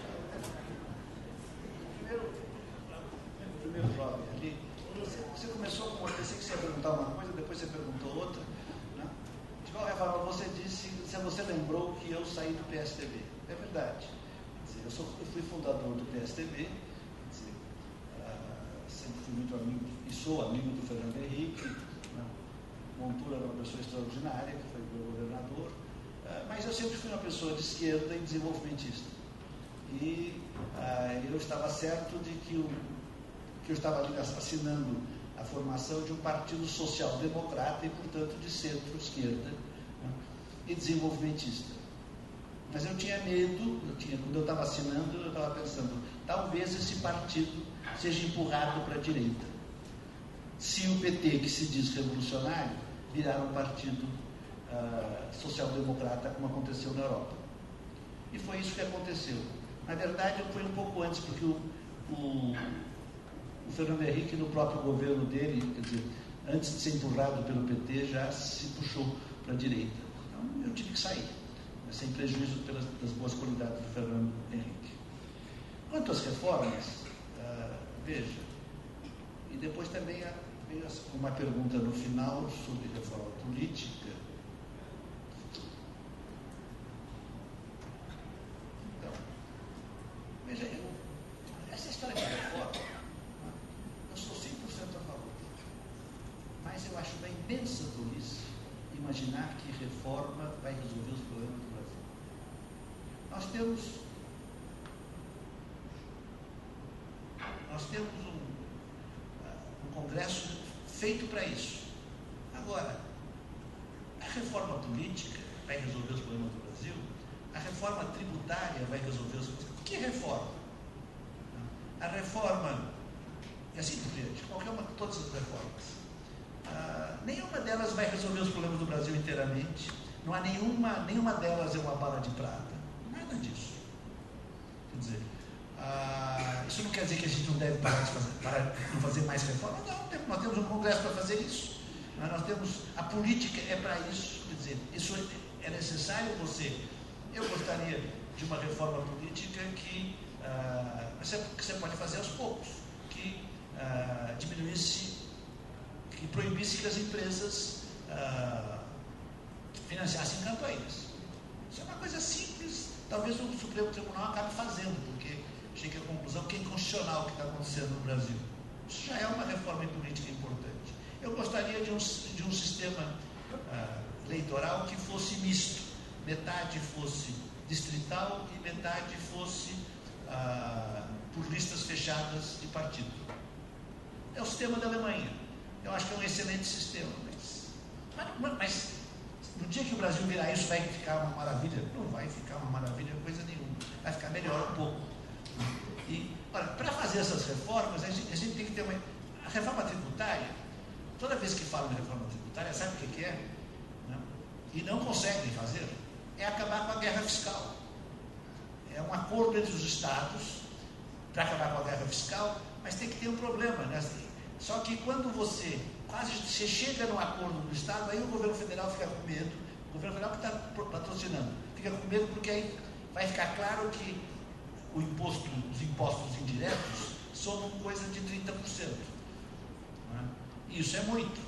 primeiro, primeiro jovem ali, você, você começou com uma, pensei que você ia perguntar uma coisa, depois você perguntou outra, né? De qualquer forma, você disse, você lembrou que eu saí do P S D B. É verdade. Quer dizer, eu, sou, eu fui fundador do P S D B, quer dizer, uh, sempre fui muito amigo, e sou amigo do Fernando Henrique, né? Montura era uma pessoa extraordinária, que foi meu governador, uh, mas eu sempre fui uma pessoa de esquerda e desenvolvimentista. E uh, eu estava certo de que o que eu estava ali assinando a formação de um partido social-democrata e, portanto, de centro-esquerda, né, e desenvolvimentista. Mas eu tinha medo, eu tinha, quando eu estava assinando, eu estava pensando, talvez esse partido seja empurrado para a direita. Se o P T, que se diz revolucionário, virar um partido uh, social-democrata, como aconteceu na Europa. E foi isso que aconteceu. Na verdade, foi um pouco antes, porque o, o, o Fernando Henrique, no próprio governo dele, quer dizer, antes de ser empurrado pelo P T, já se puxou para a direita. Então, eu tive que sair, mas sem prejuízo pelas, das boas qualidades do Fernando Henrique. Quanto às reformas, uh, veja, e depois também veio uma pergunta no final sobre reforma política. Então, veja, eu, essa história de reforma, eu sou cem por cento a favor, mas eu acho uma imensa tolice imaginar que reforma vai resolver os problemas do Brasil. Nós temos, nós temos um, um Congresso feito para isso. Agora, a reforma política vai resolver os problemas do Brasil? A reforma tributária vai resolver os problemas? Que reforma? A reforma, e assim por diante, qualquer uma, todas as reformas. Ah, nenhuma delas vai resolver os problemas do Brasil inteiramente. Não há nenhuma, nenhuma delas é uma bala de prata. Nada disso. Quer dizer, ah, isso não quer dizer que a gente não deve parar de fazer, parar de não fazer mais reformas. Não, nós temos um Congresso para fazer isso. Nós temos, a política é para isso. Quer dizer, isso é necessário você. Eu gostaria de uma reforma política que, ah, que você pode fazer aos poucos, que ah, diminuísse, que proibisse que as empresas ah, financiassem campanhas. Isso é uma coisa simples, talvez o Supremo Tribunal acabe fazendo, porque chega à conclusão que é inconstitucional o que está acontecendo no Brasil. Isso já é uma reforma política importante. Eu gostaria de um, de um sistema ah, eleitoral que fosse misto, metade fosse distrital e metade fosse ah, por listas fechadas de partido. É o sistema da Alemanha. Eu acho que é um excelente sistema, mas, mas, mas no dia que o Brasil virar isso, vai ficar uma maravilha? Não vai ficar uma maravilha coisa nenhuma. Vai ficar melhor um pouco. E, olha, para fazer essas reformas, a gente, a gente tem que ter uma... A reforma tributária, toda vez que falam de reforma tributária, sabe o que, que é? Não? E não conseguem fazer, é acabar com a guerra fiscal. É um acordo entre os estados para acabar com a guerra fiscal, mas tem que ter um problema, né? Só que quando você quase você chega num acordo do Estado, aí o governo federal fica com medo, o governo federal que está patrocinando, fica com medo porque aí vai ficar claro que o imposto, os impostos indiretos somam coisa de trinta por cento. Né? Isso é muito.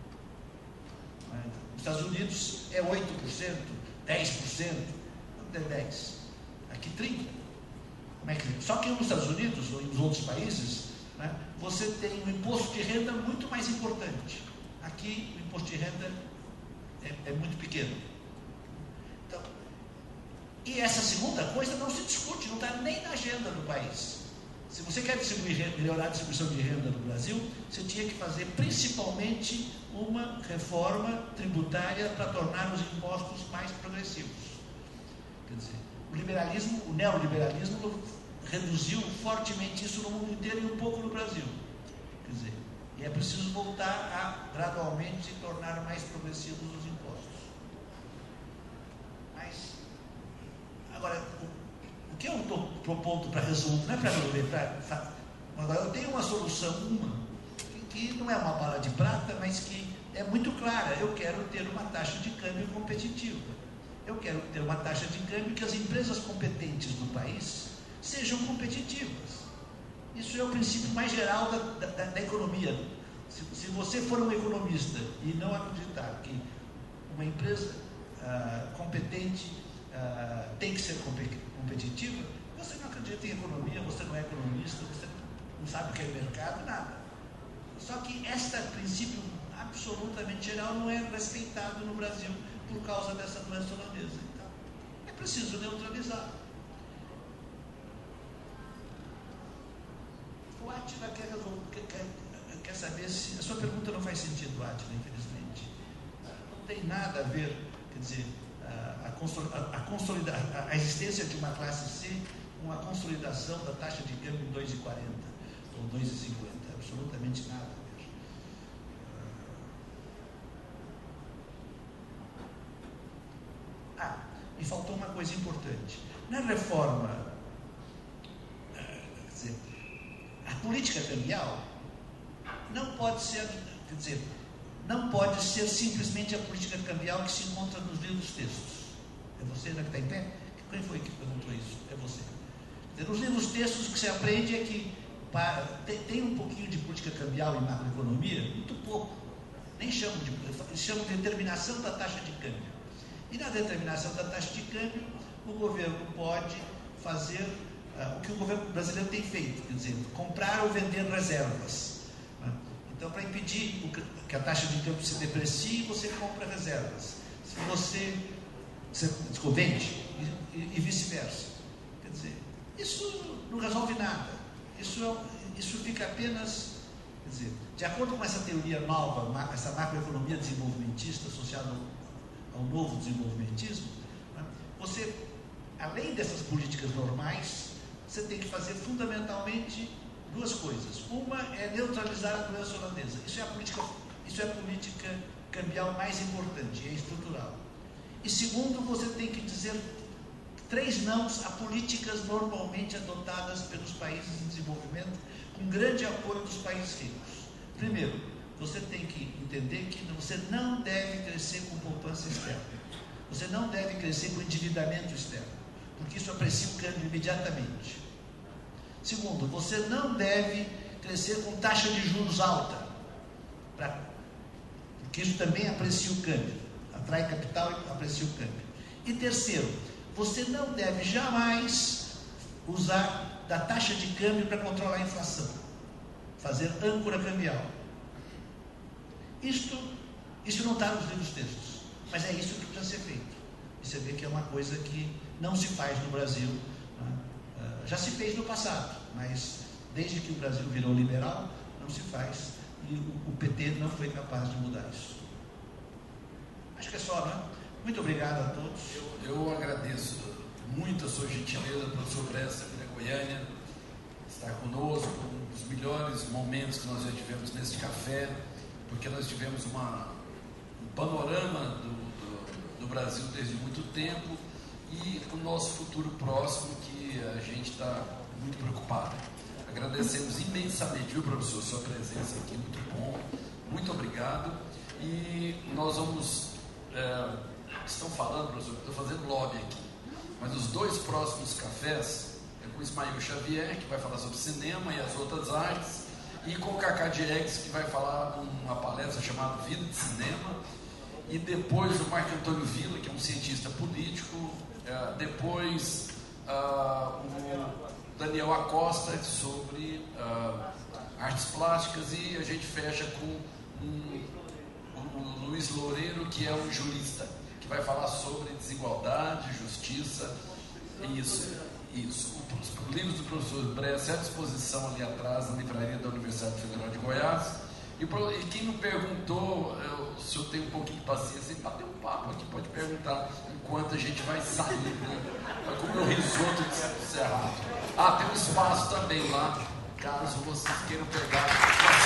Né? Nos Estados Unidos é oito por cento, dez por cento, não é dez por cento. Aqui trinta por cento. Como é que... Só que nos Estados Unidos ou nos outros países, né, você tem um imposto de renda muito mais importante. Aqui o imposto de renda é, é muito pequeno. Então, e essa segunda coisa não se discute, não está nem na agenda do país. Se você quer distribuir, melhorar a distribuição de renda no Brasil, você tinha que fazer principalmente uma reforma tributária para tornar os impostos mais progressivos. Quer dizer, o liberalismo, o neoliberalismo reduziu fortemente isso no mundo inteiro e um pouco no Brasil. Quer dizer, e é preciso voltar a gradualmente tornar mais progressivos os impostos. Mas, agora, o, o que eu estou propondo para resolver, não é para resolver, para, agora eu tenho uma solução, uma, que, que não é uma bala de prata, mas que é muito clara. Eu quero ter uma taxa de câmbio competitiva. Eu quero ter uma taxa de câmbio que as empresas competentes do país sejam competitivas. Isso é o princípio mais geral da, da, da economia. Se, se você for um economista e não acreditar que uma empresa ah, competente ah, tem que ser competitiva, você não acredita em economia, você não é economista, você não sabe o que é mercado, nada. Só que este princípio absolutamente geral não é respeitado no Brasil por causa dessa doença holandesa. Então, é preciso neutralizar. O Átila quer, quer saber se... A sua pergunta não faz sentido, Átila, infelizmente. Não tem nada a ver, quer dizer, a, a, a, consolida, a, a existência de uma classe C com a consolidação da taxa de câmbio em dois vírgula quarenta ou dois vírgula cinquenta. Absolutamente nada a ver. Ah, e faltou uma coisa importante. Na reforma, quer dizer, a política cambial não pode ser, quer dizer, não pode ser simplesmente a política cambial que se encontra nos livros textos. É você, né, que está em pé? Quem foi que perguntou isso? É você. Quer dizer, nos livros textos o que se aprende é que para, tem, tem um pouquinho de política cambial em macroeconomia, muito pouco. Nem chamam de, eles chamam de determinação da taxa de câmbio. E na determinação da taxa de câmbio, o governo pode fazer uh, o que o governo brasileiro tem feito, quer dizer, comprar ou vender reservas. Né? Então, para impedir que a taxa de câmbio se deprecie, você compra reservas. Se você, você vende, e, e vice-versa. Quer dizer, isso não resolve nada. Isso, isso fica apenas, quer dizer, de acordo com essa teoria nova, essa macroeconomia desenvolvimentista associada ao, ao novo desenvolvimentismo, né, você, além dessas políticas normais, você tem que fazer fundamentalmente duas coisas. Uma é neutralizar a doença holandesa. Isso é a política, isso é a política cambial mais importante, é estrutural. E segundo, você tem que dizer três nãos a políticas normalmente adotadas pelos países em desenvolvimento, com grande apoio dos países ricos. Primeiro, você tem que entender que você não deve crescer com poupança externa. Você não deve crescer com endividamento externo, porque isso aprecia o câmbio imediatamente. Segundo, você não deve crescer com taxa de juros alta, pra, porque isso também aprecia o câmbio, atrai capital e aprecia o câmbio. E terceiro, você não deve jamais usar da taxa de câmbio para controlar a inflação, fazer âncora cambial. Isto, isso não está nos livros textos, mas é isso que precisa ser feito. E você vê que é uma coisa que não se faz no Brasil, né? Uh, já se fez no passado, mas desde que o Brasil virou liberal, não se faz, e o, o P T não foi capaz de mudar isso. Acho que é só, né? Muito obrigado a todos. Eu, eu agradeço muito a sua gentileza, professor Bresser, aqui da Goiânia, estar conosco, um dos melhores momentos que nós já tivemos neste café, porque nós tivemos uma, um panorama do, do, do Brasil desde muito tempo e o nosso futuro próximo, que a gente está muito preocupado. Agradecemos imensamente, viu, professor, sua presença aqui, muito bom, muito obrigado. E nós vamos, é, estão falando, professor, estou fazendo lobby aqui, mas os dois próximos cafés é com o Ismael Xavier, que vai falar sobre cinema e as outras artes, e com o Cacá Diegues, que vai falar uma palestra chamada Vida de Cinema, e depois o Marco Antônio Villa, que é um cientista político, é, depois uh, o Daniel Acosta sobre uh, artes plásticas, e a gente fecha com um, o Luiz Loureiro, que é um jurista, que vai falar sobre desigualdade, justiça, isso, isso. Os livros do professor Bresser à disposição ali atrás, na livraria da Universidade Federal de Goiás. E, e quem me perguntou, eu, se eu tenho um pouquinho de paciência, e bater um papo aqui, pode perguntar enquanto a gente vai sair, né? Vai comer o risoto de Cerrado. Ah, tem um espaço também lá, caso vocês queiram pegar.